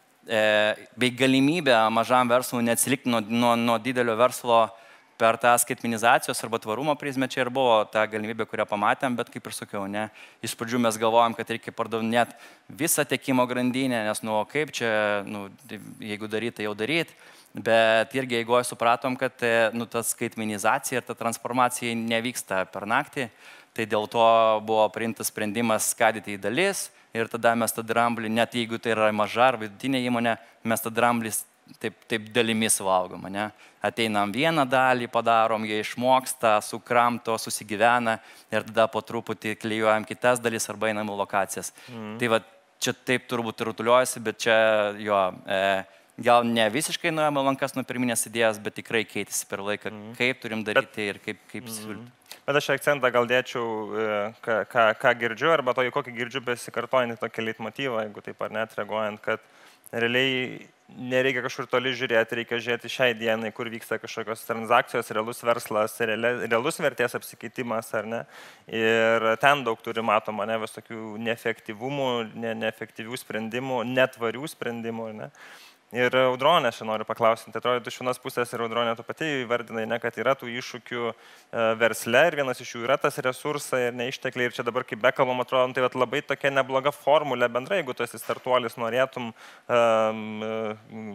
bei galimybė mažam verslui neatsilikti nuo, nuo, nuo didelio verslo per tą skaitmenizacijos arba tvarumo prizmę. Čia ir buvo ta galimybė, kurią pamatėm, bet kaip ir sakiau, ne, iš pradžių mes galvojom, kad reikia pardavinėti visą tiekimo grandinę, nes, nu, kaip čia, nu, jeigu daryti, tai jau daryti, bet irgi jeigu supratom, kad, nu, ta skaitmenizacija ir ta transformacija nevyksta per naktį, tai dėl to buvo priimtas sprendimas skadyti į dalis. Ir tada mes tą dramblį, net jeigu tai yra maža ar vidutinė įmonė, mes tą dramblį taip, taip dalimis valgom, ne? Ateinam vieną dalį, padarom, jie išmoksta, sukramto, susigyvena ir tada po truputį klijuojam kitas dalis arba einam į lokacijas. Mm. Tai va, čia taip turbūt rutuliuojasi, bet čia jo, e, gal ne visiškai nuėjome lankas nuo pirminės idėjos, bet tikrai keitėsi per laiką, mm. kaip turim daryti bet, ir kaip, kaip mm. siūlyti. Bet aš akcentą gal dėčiau, ką, ką, ką girdžiu, arba to, kokį girdžiu besikartojantį tokį leitmotyvą, jeigu taip ar net reaguojant, kad realiai nereikia kažkur toli žiūrėti, reikia žiūrėti šiai dienai, kur vyksta kažkokios transakcijos, realus verslas, realus vertės apsikeitimas, ar ne. Ir ten daug turi matoma, ne, vis tokių neefektyvumų, ne, neefektyvių sprendimų, netvarių sprendimų, ne. Ir Audronė, aš noriu paklausinti, atrodo, iš vienos pusės ir Audronė tu pati įvardinai, ne, kad yra tų iššūkių versle ir vienas iš jų yra tas resursai ir neištekliai ir čia dabar kaip bekalbam, atrodo, tai labai tokia nebloga formulė bendrai, jeigu tu esi startuolis, norėtum um,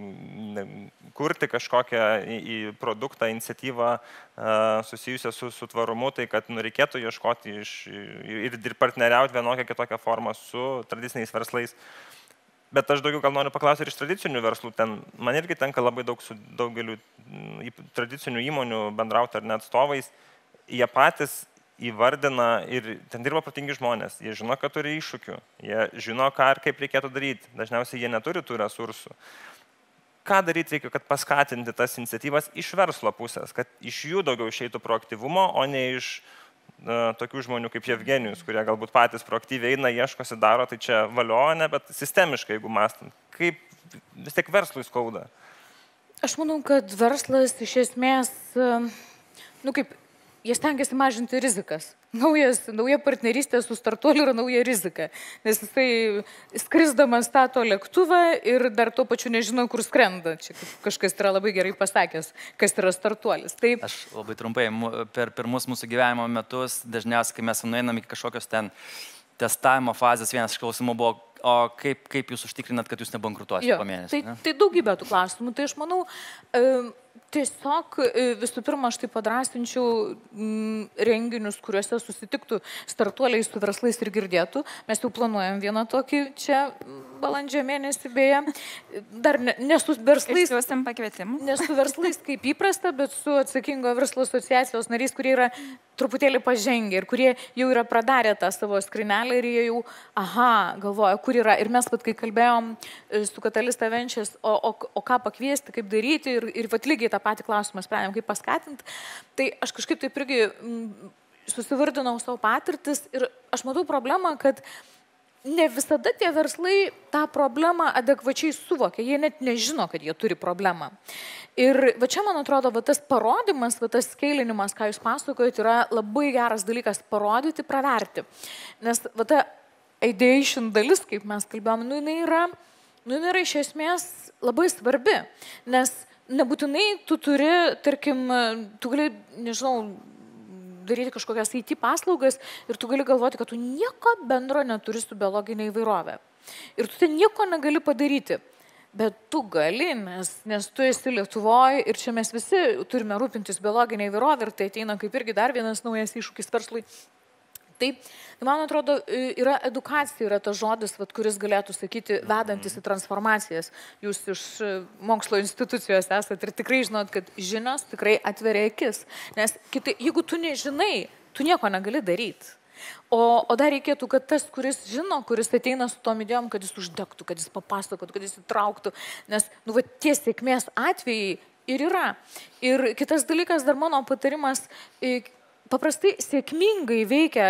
kurti kažkokią į, į produktą, iniciatyvą uh, susijusią su, su tvarumu, tai kad nu, reikėtų ieškoti iš, ir, ir partneriauti vienokią kitokią formą su tradiciniais verslais. Bet aš daugiau gal noriu paklausyti ir iš tradicinių verslų. Ten man irgi tenka labai daug su daugeliu tradicinių įmonių bendrauti ar net atstovais. Jie patys įvardina ir ten dirba protingi žmonės. Jie žino, kad turi iššūkių. Jie žino, ką ir kaip reikėtų daryti. Dažniausiai jie neturi tų resursų. Ką daryti reikia, kad paskatinti tas iniciatyvas iš verslo pusės, kad iš jų daugiau išeitų proaktyvumo, o ne iš tokių žmonių kaip Jevgenijus, kurie galbūt patys proaktyviai eina, ieškosi, daro, tai čia valio, ne, bet sistemiškai, jeigu mąstant. Kaip vis tiek verslui skauda? Aš manau, kad verslas iš esmės, nu kaip, jie stengiasi mažinti rizikas. Naujas, nauja partnerystė su startuoliu yra nauja rizika, nes jisai skrisdamas stato lėktuvą ir dar tuo pačiu nežino, kur skrenda. Čia kažkas yra labai gerai pasakęs, kas yra startuolis. Taip. Aš labai trumpai, per pirmus mūsų gyvenimo metus, dažniausiai, kai mes nueinam iki kažkokios ten testavimo fazės, vienas iš klausimų buvo, o kaip, kaip jūs užtikrinat, kad jūs nebankrutuosite po mėnesį? Tai, tai daugybė tų klausimų. Tai aš manau, tiesiog visų pirma, aš tai padrasinčiau renginius, kuriuose susitiktų startuoliai su verslais ir girdėtų. Mes jau planuojam vieną tokį čia balandžio mėnesį, beje. Dar ne, ne su verslais. Išsiuosim pakvietimų. Ne su verslais kaip įprasta, bet su atsakingo verslo asociacijos nariais, kurie yra truputėlį pažengę ir kurie jau yra pradarę tą savo skrinelę ir jie jau, aha, galvoja, kur yra. Ir mes, pat, kai kalbėjom su Katalista Venčias, o, o, o ką pakviesti, kaip daryti ir, ir vat lygiai tą patį klausimą sprendėm, kaip paskatinti, tai aš kažkaip taip irgi susivardinau savo patirtis ir aš matau problemą, kad ne visada tie verslai tą problemą adekvačiai suvokia, jie net nežino, kad jie turi problemą. Ir va čia, man atrodo, va tas parodymas, va tas skeilinimas, ką jūs pasakojate, yra labai geras dalykas parodyti, praverti. Nes va ta ideation dalis, kaip mes kalbėjom, nu jinai yra, nu jinai yra iš esmės labai svarbi, nes nebūtinai tu turi, tarkim, tu gali, nežinau, daryti kažkokias I T paslaugas ir tu gali galvoti, kad tu nieko bendro neturi su biologinė įvairovė. Ir tu ten nieko negali padaryti. Bet tu gali, nes, nes tu esi Lietuvoje ir čia mes visi turime rūpintis biologinė įvairovė ir tai ateina kaip irgi dar vienas naujas iššūkis verslui. Taip, man atrodo, yra edukacija, yra tas žodis, vat, kuris galėtų sakyti, vedantis į transformacijas. Jūs iš mokslo institucijos esate ir tikrai žinot, kad žinios tikrai atveria akis. Nes kitai, jeigu tu nežinai, tu nieko negali daryti. O, o dar reikėtų, kad tas, kuris žino, kuris ateina su tom idėjom, kad jis uždegtų, kad jis papasakotų, kad jis įtrauktų. Nes nu, va, tie sėkmės atvejai ir yra. Ir kitas dalykas, dar mano patarimas, paprastai sėkmingai veikia,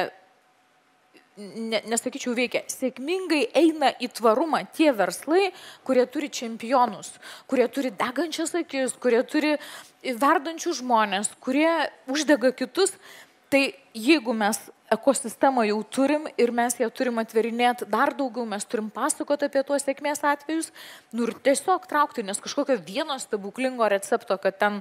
ne, nesakyčiau veikia, sėkmingai eina į tvarumą tie verslai, kurie turi čempionus, kurie turi degančias akis, kurie turi verdančių žmonės, kurie uždega kitus. Tai jeigu mes ekosistemą jau turim ir mes ją turim atverinėti dar daugiau, mes turim pasakoti apie tuos sėkmės atvejus, nu ir tiesiog traukti, nes kažkokio vieno stebuklingo recepto, kad ten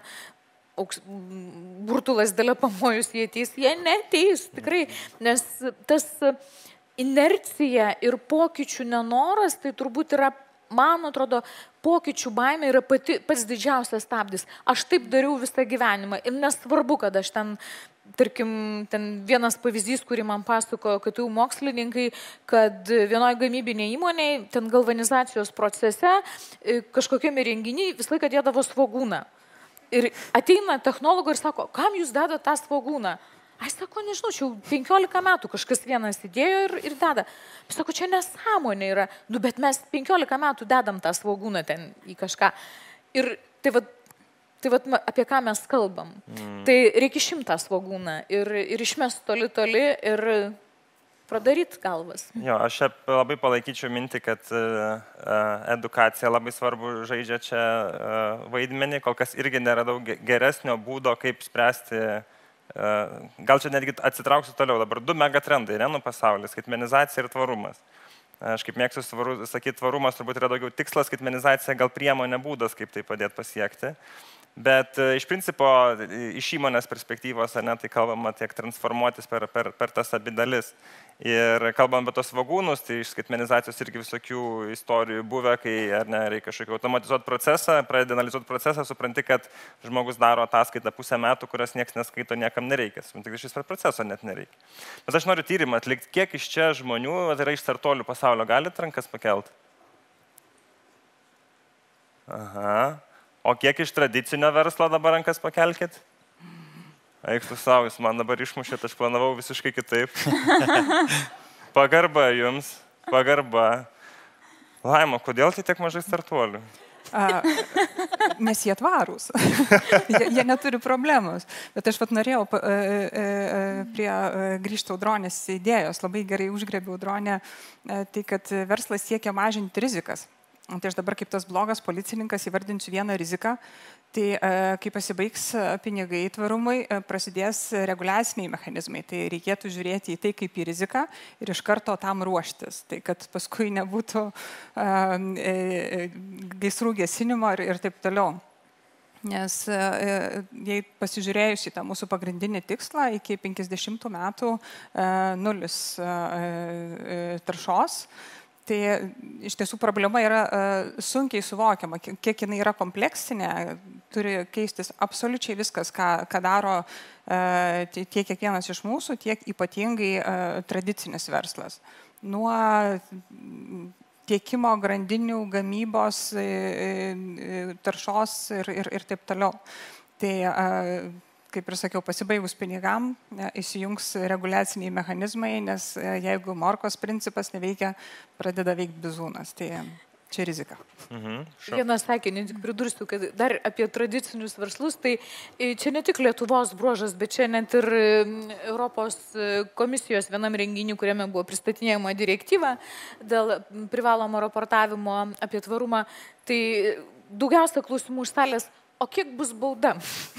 burtulas dėlė pamojus jie ateis, jie neteis, tikrai, nes tas inercija ir pokyčių nenoras, tai turbūt yra, man atrodo, pokyčių baimė yra pati, pats didžiausias stabdis. Aš taip dariau visą gyvenimą ir nesvarbu, kad aš ten, tarkim, ten vienas pavyzdys, kurį man pasakojo, kad jau mokslininkai, kad vienoje gamybinėje įmonėje, ten galvanizacijos procese, kažkokiame renginiai visą laiką dėdavo svogūną. Ir ateina technologai ir sako, kam jūs deda tą svogūną? Aš sako, nežinau, čia jau penkiolika metų kažkas vienas įdėjo ir, ir deda. Aš sako, čia nesąmonė yra, nu, bet mes penkiolika metų dedam tą svogūną ten į kažką. Ir tai vat, tai vat apie ką mes kalbam. Mm. Tai reikia išimti tą svogūną ir, ir išmest toli toli ir pradaryti galvas. Jo, aš labai palaikyčiau mintį, kad uh, edukacija labai svarbu žaidžia čia uh, vaidmenį, kol kas irgi nėra daug geresnio būdo, kaip spręsti. Gal čia netgi atsitrauksiu toliau, dabar du megatrendai, ne, nu pasaulis, skaitmenizacija ir tvarumas. Aš kaip mėgstu sakyti, tvarumas turbūt yra daugiau tikslas, skaitmenizacija gal priemonė būdas, kaip tai padėti pasiekti. Bet iš principo, iš įmonės perspektyvos, ne, tai kalbama tiek transformuotis per, per, per tas abi dalis. Ir kalbam apie tos svogūnus, tai iš skaitmenizacijos irgi visokių istorijų buvę, kai ar ne, reikia kažkokį automatizuoti procesą, pradedi analizuoti procesą, supranti, kad žmogus daro ataskaitą pusę metų, kurios niekas neskaito, niekam nereikia. Tik šis per proceso net nereikia. Bet aš noriu tyrimą atlikti, kiek iš čia žmonių, tai yra iš startuolių pasaulio, galite rankas pakelti? Aha. O kiek iš tradicinio verslo dabar rankas pakelkit? Eik tu savo, jūs man dabar išmušėt, aš planavau visiškai kitaip. Pagarba jums, pagarba. Laima, kodėl tai tiek mažai startuolių? A, nes jie tvarūs. jie, jie neturi problemos. Bet aš vat norėjau e, e, prie e, grįžti Audronės idėjos. Labai gerai užgrėbiau Audronę, e, tai kad verslas siekia mažinti rizikas. Tai aš dabar kaip tas blogas policininkas įvardinsiu vieną riziką. Tai kai pasibaigs pinigai tvarumai, prasidės reguliaciniai mechanizmai. Tai reikėtų žiūrėti į tai kaip į riziką ir iš karto tam ruoštis. Tai kad paskui nebūtų gaisrų gesinimo ir, ir taip toliau. Nes jei pasižiūrėjus į tą mūsų pagrindinį tikslą, iki penkiasdešimtų metų nulis taršos, Tai iš tiesų problema yra sunkiai suvokiama, kiek jinai yra kompleksinė, turi keistis absoliučiai viskas, ką, ką daro tiek kiekvienas iš mūsų, tiek ypatingai tradicinis verslas. Nuo tiekimo grandinių, gamybos, taršos ir, ir, ir taip toliau. Tai, kaip ir sakiau, pasibaigus pinigam, įsijungs reguliaciniai mechanizmai, nes jeigu morkos principas neveikia, pradeda veikti bizūnas. Tai čia rizika. Mhm, Vieną sakinį tik pridursiu, kad dar apie tradicinius verslus, tai čia ne tik Lietuvos bruožas, bet čia net ir Europos komisijos vienam renginiui, kuriame buvo pristatinėjama direktyva dėl privalomo raportavimo apie tvarumą, tai daugiausia klausimų iš salės, o kiek bus bauda?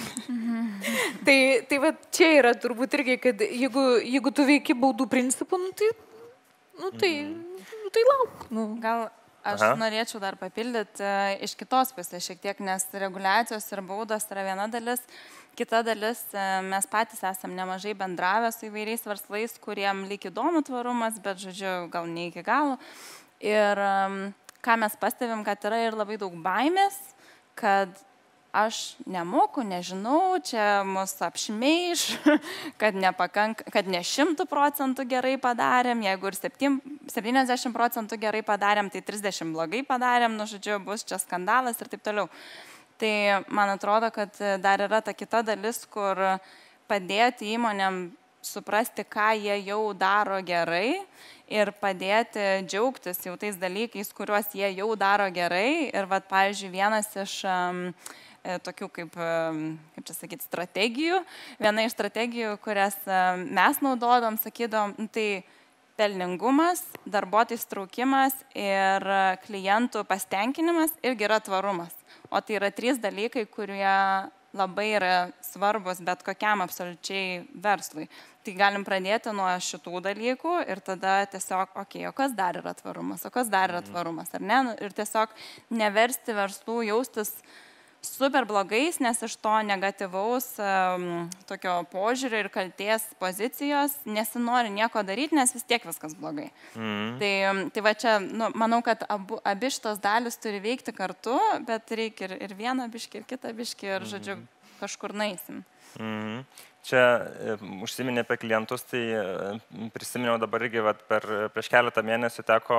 tai tai va, čia yra turbūt irgi, kad jeigu, jeigu tu veiki baudų principų, nu tai, nu tai, nu tai lauk. Nu. Gal aš Aha. norėčiau dar papildyti iš kitos pusės šiek tiek, nes reguliacijos ir baudos yra viena dalis. Kita dalis, mes patys esam nemažai bendravę su įvairiais verslais, kuriem lyg įdomu tvarumas, bet, žodžiu, gal ne iki galo. Ir ką mes pastebim, kad yra ir labai daug baimės, kad aš nemoku, nežinau, čia mus apšmeiš, kad, nepakank, kad ne šimtų procentų gerai padarėm, jeigu ir septyniasdešimt procentų gerai padarėm, tai trisdešimt blogai padarėm, nu, žodžiu, bus čia skandalas ir taip toliau. Tai man atrodo, kad dar yra ta kita dalis, kur padėti įmonėm suprasti, ką jie jau daro gerai ir padėti džiaugtis jau tais dalykais, kuriuos jie jau daro gerai. Ir, vat, pavyzdžiui, vienas iš um, tokių kaip, kaip čia sakyti, strategijų. Viena iš strategijų, kurias mes naudodom, sakydom, tai pelningumas, darbuotojų įtraukimas ir klientų pasitenkinimas irgi yra tvarumas. O tai yra trys dalykai, kurie labai yra svarbus bet kokiam absoliučiai verslui. Tai galim pradėti nuo šitų dalykų ir tada tiesiog, okei, okay, o kas dar yra tvarumas, o kas dar yra tvarumas, ar ne? Ir tiesiog neversti verslų jaustis super blogais, nes iš to negatyvaus um, tokio požiūrio ir kalties pozicijos nesinori nieko daryti, nes vis tiek viskas blogai. Mm. Tai, tai va čia, nu, manau, kad abu, abi šitos dalis turi veikti kartu, bet reikia ir, ir vieną biškį, ir kitą biškį, ir, žodžiu, kažkur naisim. Mm. Čia užsiminė apie klientus, tai prisiminiau dabar irgi, vat, per, prieš keletą mėnesių teko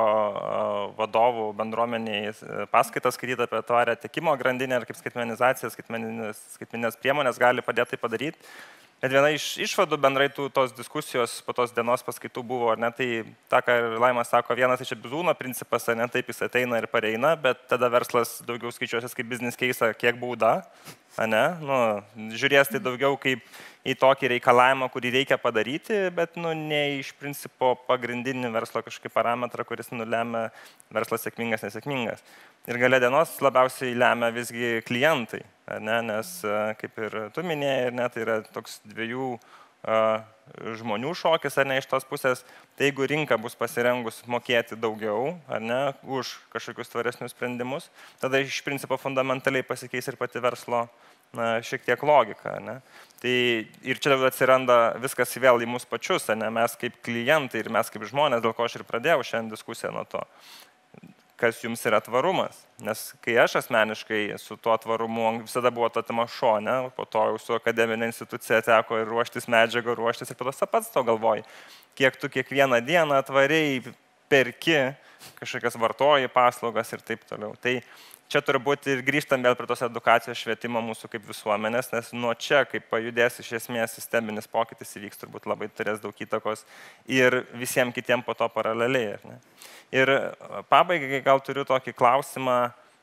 vadovų bendruomeniai paskaitas skaityti apie tvarę tiekimo grandinę ir kaip skaitmenizacija, skaitmeninės priemonės gali padėti tai padaryti. Bet viena iš išvadų bendrai tų, tos diskusijos po tos dienos paskaitų buvo, ar ne, tai ta, ką Laimas sako, vienas iš bizūno principas, ar ne, taip jis ateina ir pareina, bet tada verslas daugiau skaičiuosis kaip business case, kiek bauda, ar ne, nu, žiūrės tai daugiau kaip į tokį reikalavimą, kurį reikia padaryti, bet nu, ne iš principo pagrindinį verslo kažkokį parametrą, kuris nulemia verslas sėkmingas, nesėkmingas. Ir gale dienos labiausiai lemia visgi klientai, ne? Nes kaip ir tu minėjai, ne, tai yra toks dviejų uh, žmonių šokis, ar ne, iš tos pusės, tai jeigu rinka bus pasirengus mokėti daugiau, ar ne, už kažkokius tvaresnius sprendimus, tada iš principo fundamentaliai pasikeis ir pati verslo na, šiek tiek logika. Ne? Tai ir čia atsiranda viskas vėl į mus pačius, ne? Mes kaip klientai ir mes kaip žmonės, dėl ko aš ir pradėjau šiandien diskusiją nuo to, kas jums yra tvarumas. Nes kai aš asmeniškai su tuo tvarumu visada buvo ta tema šone, po to jau su akademinė institucija teko ir ruoštis medžiagą, ruoštis ir po to pats to galvoji, kiek tu kiekvieną dieną tvariai perki kažkokias vartoji paslaugas ir taip toliau. Tai čia turbūt ir grįžtam vėl prie tos edukacijos švietimo mūsų kaip visuomenės, nes nuo čia, kaip pajudės iš esmės sisteminis pokytis įvyks, turbūt labai turės daug įtakos ir visiems kitiems po to paraleliai. Ne? Ir pabaigai gal turiu tokį klausimą,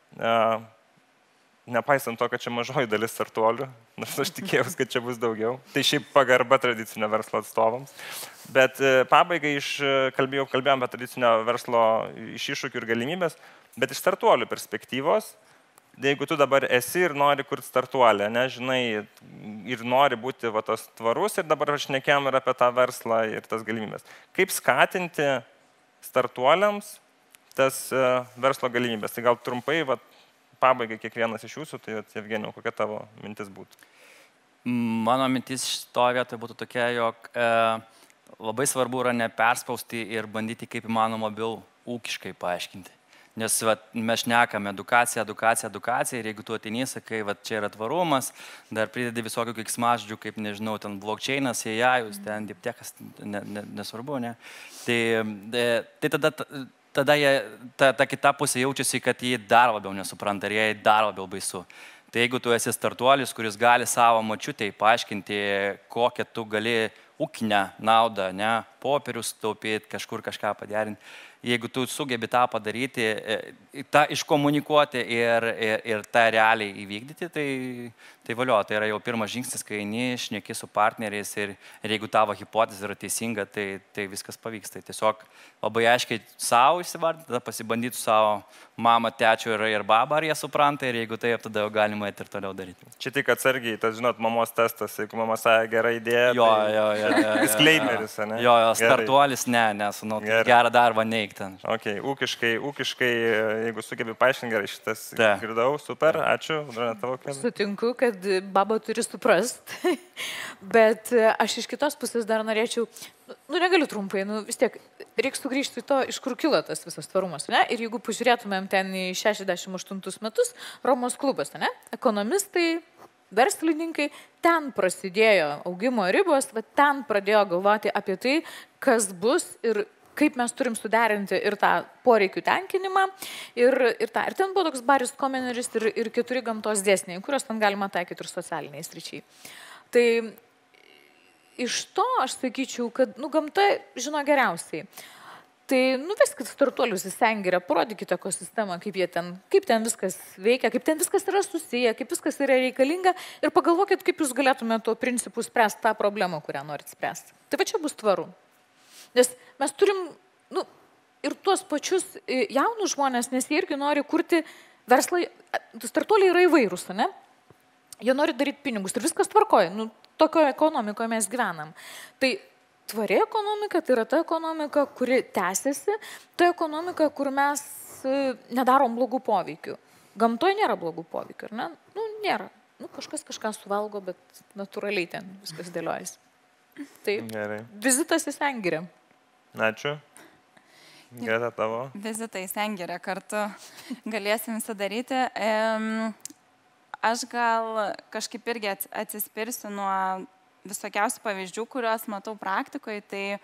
nepaisant to, kad čia mažoji dalis startuolių, nors aš tikėjausi, kad čia bus daugiau. Tai šiaip pagarba tradicinio verslo atstovams. Bet pabaigai iš, kalbėjau, kalbėjom apie tradicinio verslo iš iššūkių ir galimybės, bet iš startuolių perspektyvos, jeigu tu dabar esi ir nori kurti startuolį, nežinai, ir nori būti va, tos tvarus, ir dabar aš nekėjom ir apie tą verslą ir tas galimybės. Kaip skatinti startuoliams tas uh, verslo galimybės? Tai gal trumpai, va, pabaigai kiekvienas iš jūsų, tai Evgenijau, kokia tavo mintis būtų? Mano mintis šitoje vietoje būtų tokia, jog e, labai svarbu yra neperspausti ir bandyti kaip įmanoma labiau ūkiškai paaiškinti. Nes vat, mes šnekame edukaciją, edukaciją, edukaciją ir jeigu tu ateini, sakai, vat, čia yra tvarumas, dar pridedi visokių keiksmažodžių, kaip, nežinau, ten blockchainas, A I, ten diptekas, ne, ne, nesvarbu, ne? Tai, tai tada, tada jie, ta, ta kita pusė jaučiasi, kad jie dar labiau nesupranta ir jie dar labiau baisu. Tai jeigu tu esi startuolis, kuris gali savo močiutei paaiškinti, kokią tu gali ūkinę naudą, ne, popierius taupyti, kažkur kažką paderinti, jeigu tu sugebi tą padaryti, tą iškomunikuoti ir, ir, ir tą realiai įvykdyti, tai, tai valio, tai yra jau pirmas žingsnis, kai eini, šneki su partneriais ir, ir jeigu tavo hipotezė yra teisinga, tai, tai viskas pavyks. Tai tiesiog labai aiškiai savo įsivardinti, tada pasibandyti su savo mamą, tečiu ir, ir babą, ar jie supranta ir jeigu taip, tada jau galima ir toliau daryti. Čia tik atsargiai, tas, žinot, mamos testas, jeigu mama sąja gera idėja, jo, tai jo, jo, jo, disclaimeris, ne? Jo, jo, startuolis, ne, nes, nu, gerą darbą neik ten. Ok, ūkiškai, ūkiškai, jeigu sugebi paaiškinti gerai, šitas Ta. girdau, super, ačiū, Audronė, tavo kelias. Sutinku, kad baba turi suprast, bet aš iš kitos pusės dar norėčiau, nu negaliu trumpai, nu vis tiek reikia sugrįžti į to, iš kur kilo tas visas tvarumas, ne? Ir jeigu pažiūrėtumėm ten į šešiasdešimt aštuntus metus, Romos klubas, ne? Ekonomistai, verslininkai, ten prasidėjo augimo ribos, va ten pradėjo galvoti apie tai, kas bus ir kaip mes turim suderinti ir tą poreikių tenkinimą, ir, ir, tą. Ir ten buvo toks Baris Komeneris ir, ir keturi gamtos dėsniai, kurios ten galima taikyti ir socialiniai sričiai. Tai iš to aš sakyčiau, kad nu, gamta žino geriausiai. Tai nuveskit startuolius į Sengirę, parodykite ekosistemą, kaip, ten, kaip ten viskas veikia, kaip ten viskas yra susiję, kaip viskas yra reikalinga ir pagalvokit, kaip jūs galėtumėte tuo principu spręsti tą problemą, kurią norit spręsti. Tai va čia bus tvaru. Nes mes turim nu, ir tuos pačius jaunus žmonės, nes jie irgi nori kurti verslą, startuoliai yra įvairūs, ne? Jie nori daryti pinigus ir viskas tvarkoja, nu, tokio ekonomikoje mes gyvenam. Tai tvari ekonomika, tai yra ta ekonomika, kuri tęsiasi, ta ekonomika, kur mes nedarom blogų poveikių. Gamtoje nėra blogų poveikių, ar ne? Nu, nėra. Nu, kažkas kažką suvalgo, bet natūraliai ten viskas dėliojasi. Tai Gerai. Vizitas į Sengirę. Ačiū. Greta, tavo. Vizitą į Sengirę kartu galėsim sudaryti. Aš gal kažkaip irgi atsispirsiu nuo visokiausių pavyzdžių, kuriuos matau praktikoje.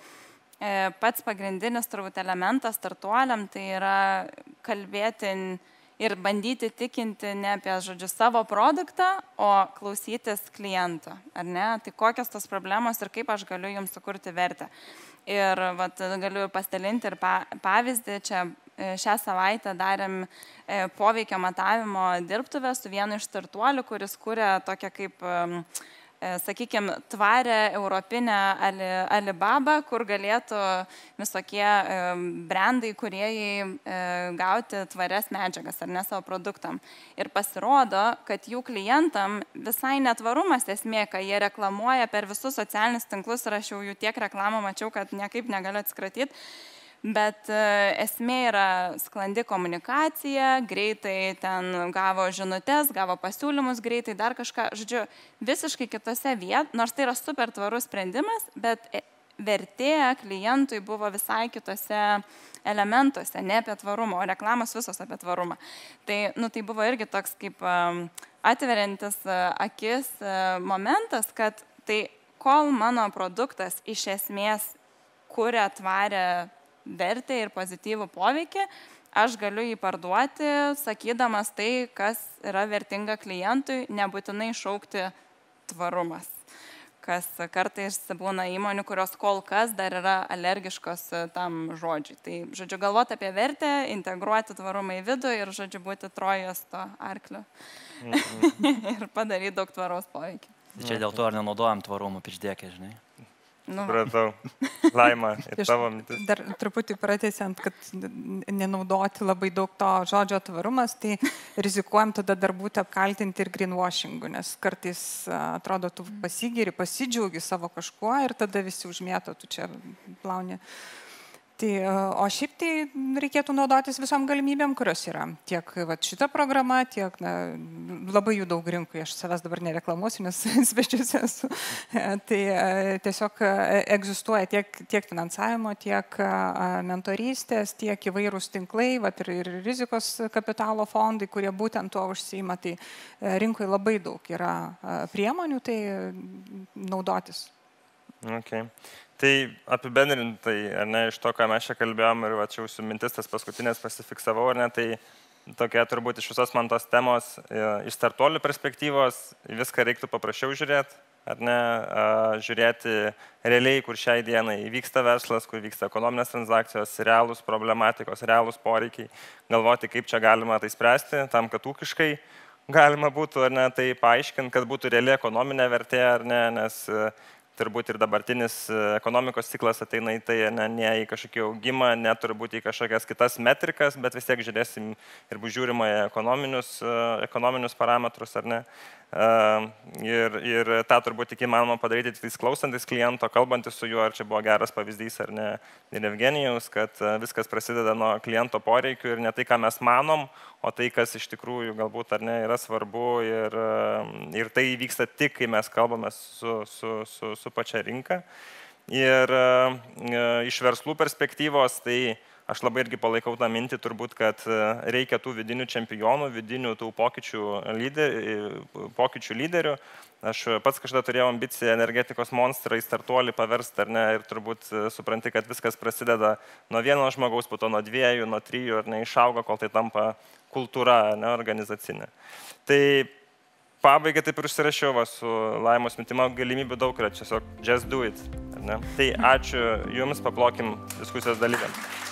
Tai pats pagrindinis turbūt elementas startuoliam tai yra kalbėti ir bandyti tikinti ne apie, žodžiu, savo produktą, o klausytis kliento, ar ne? Tai kokios tos problemos ir kaip aš galiu jums sukurti vertę. Ir vat, galiu pasidalinti ir pavyzdį, čia šią savaitę darėm poveikio matavimo dirbtuvę su vienu iš startuolių, kuris kūrė tokią kaip, sakykime, tvarę europinę Alibabą, kur galėtų visokie brandai, kuriejai gauti tvarias medžiagas ar ne savo produktam. Ir pasirodo, kad jų klientam visai netvarumas esmė, kai jie reklamuoja per visus socialinius tinklus ir aš jau jų tiek reklamą mačiau, kad niekaip negaliu atsikratyti. Bet esmė yra sklandi komunikacija, greitai ten gavo žinutes, gavo pasiūlymus, greitai dar kažką, žodžiu, visiškai kitose vietose, nors tai yra super tvarus sprendimas, bet vertė klientui buvo visai kitose elementuose, ne apie tvarumą, o reklamos visos apie tvarumą. Tai, nu, tai buvo irgi toks kaip atveriantis akis momentas, kad tai kol mano produktas iš esmės kuria tvarę vertę ir pozityvų poveikį, aš galiu jį parduoti, sakydamas tai, kas yra vertinga klientui, nebūtinai šaukti tvarumas. Kas kartais būna įmonių, kurios kol kas dar yra alergiškos tam žodžiui. Tai, žodžiu, galvoti apie vertę, integruoti tvarumą į vidų ir, žodžiu, būti trojos to arklio. Mm-hmm. Ir padaryti daug tvaraus poveikį. Čia dėl to ar nenaudojam tvarumą pičdėkę, žinai? Nu. Supratau. Laima, ir tavo mintis. Dar truputį pratęsiant, kad nenaudoti labai daug to žodžio tvarumas, tai rizikuojam tada dar būti apkaltinti ir greenwashingu, nes kartais atrodo, tu pasigiri, pasidžiaugi savo kažkuo ir tada visi užmėto, tu čia plauni. Tai, o šiaip tai reikėtų naudotis visom galimybėm, kurios yra. Tiek vat, šita programa, tiek na, labai jų daug rinkui, aš savęs dabar nereklamuosiu, nes svečiuose esu. Tai tiesiog egzistuoja tiek, tiek finansavimo, tiek mentorystės, tiek įvairūs tinklai, vat, ir, ir rizikos kapitalo fondai, kurie būtent tuo užsiima. Tai rinkoje labai daug yra priemonių, tai naudotis. Okay. Tai apibendrintai, ar ne, iš to, ką mes čia kalbėjom ir va, čia jūsų mintis tas paskutinės pasifiksavau, ar ne, tai tokia turbūt iš visos man tos temos, iš startuolių perspektyvos viską reiktų paprasčiau žiūrėti, ar ne, žiūrėti realiai, kur šiai dienai vyksta verslas, kur vyksta ekonominės transakcijos, realūs problematikos, realūs poreikiai, galvoti, kaip čia galima tai spręsti, tam, kad ūkiškai galima būtų, ar ne, tai paaiškinti, kad būtų reali ekonominė vertė, ar ne, nes turbūt ir dabartinis ekonomikos ciklas ateina į tai, ne, ne į kažkokį augimą, ne turbūt į kažkokias kitas metrikas, bet vis tiek žiūrėsim ir bus žiūrima į ekonominius, ekonominius parametrus, ar ne. Ir, ir tą turbūt tik įmanoma padaryti tik klausantis kliento, kalbantis su juo, ar čia buvo geras pavyzdys, ar ne, ir Evgenijaus, kad viskas prasideda nuo kliento poreikių ir ne tai, ką mes manom, o tai, kas iš tikrųjų galbūt ar ne yra svarbu ir, ir tai vyksta tik, kai mes kalbame su, su, su, su pačia rinka. Ir iš verslų perspektyvos, tai aš labai irgi palaikau tą mintį turbūt, kad reikia tų vidinių čempionų, vidinių tų pokyčių, lyder, pokyčių lyderių. Aš pats kažkada turėjau ambiciją energetikos monstrą į startuolį paversti, ar ne, ir turbūt supranti, kad viskas prasideda nuo vieno žmogaus, po to nuo dviejų, nuo trijų, ar ne, išauga, kol tai tampa kultūra, ne, organizacinė. Tai pabaigai taip ir užsirašiau va, su Laimos mintima, galimybių daug yra, tiesiog just do it. Ar ne? Tai ačiū Jums, paplokim diskusijos dalyviams.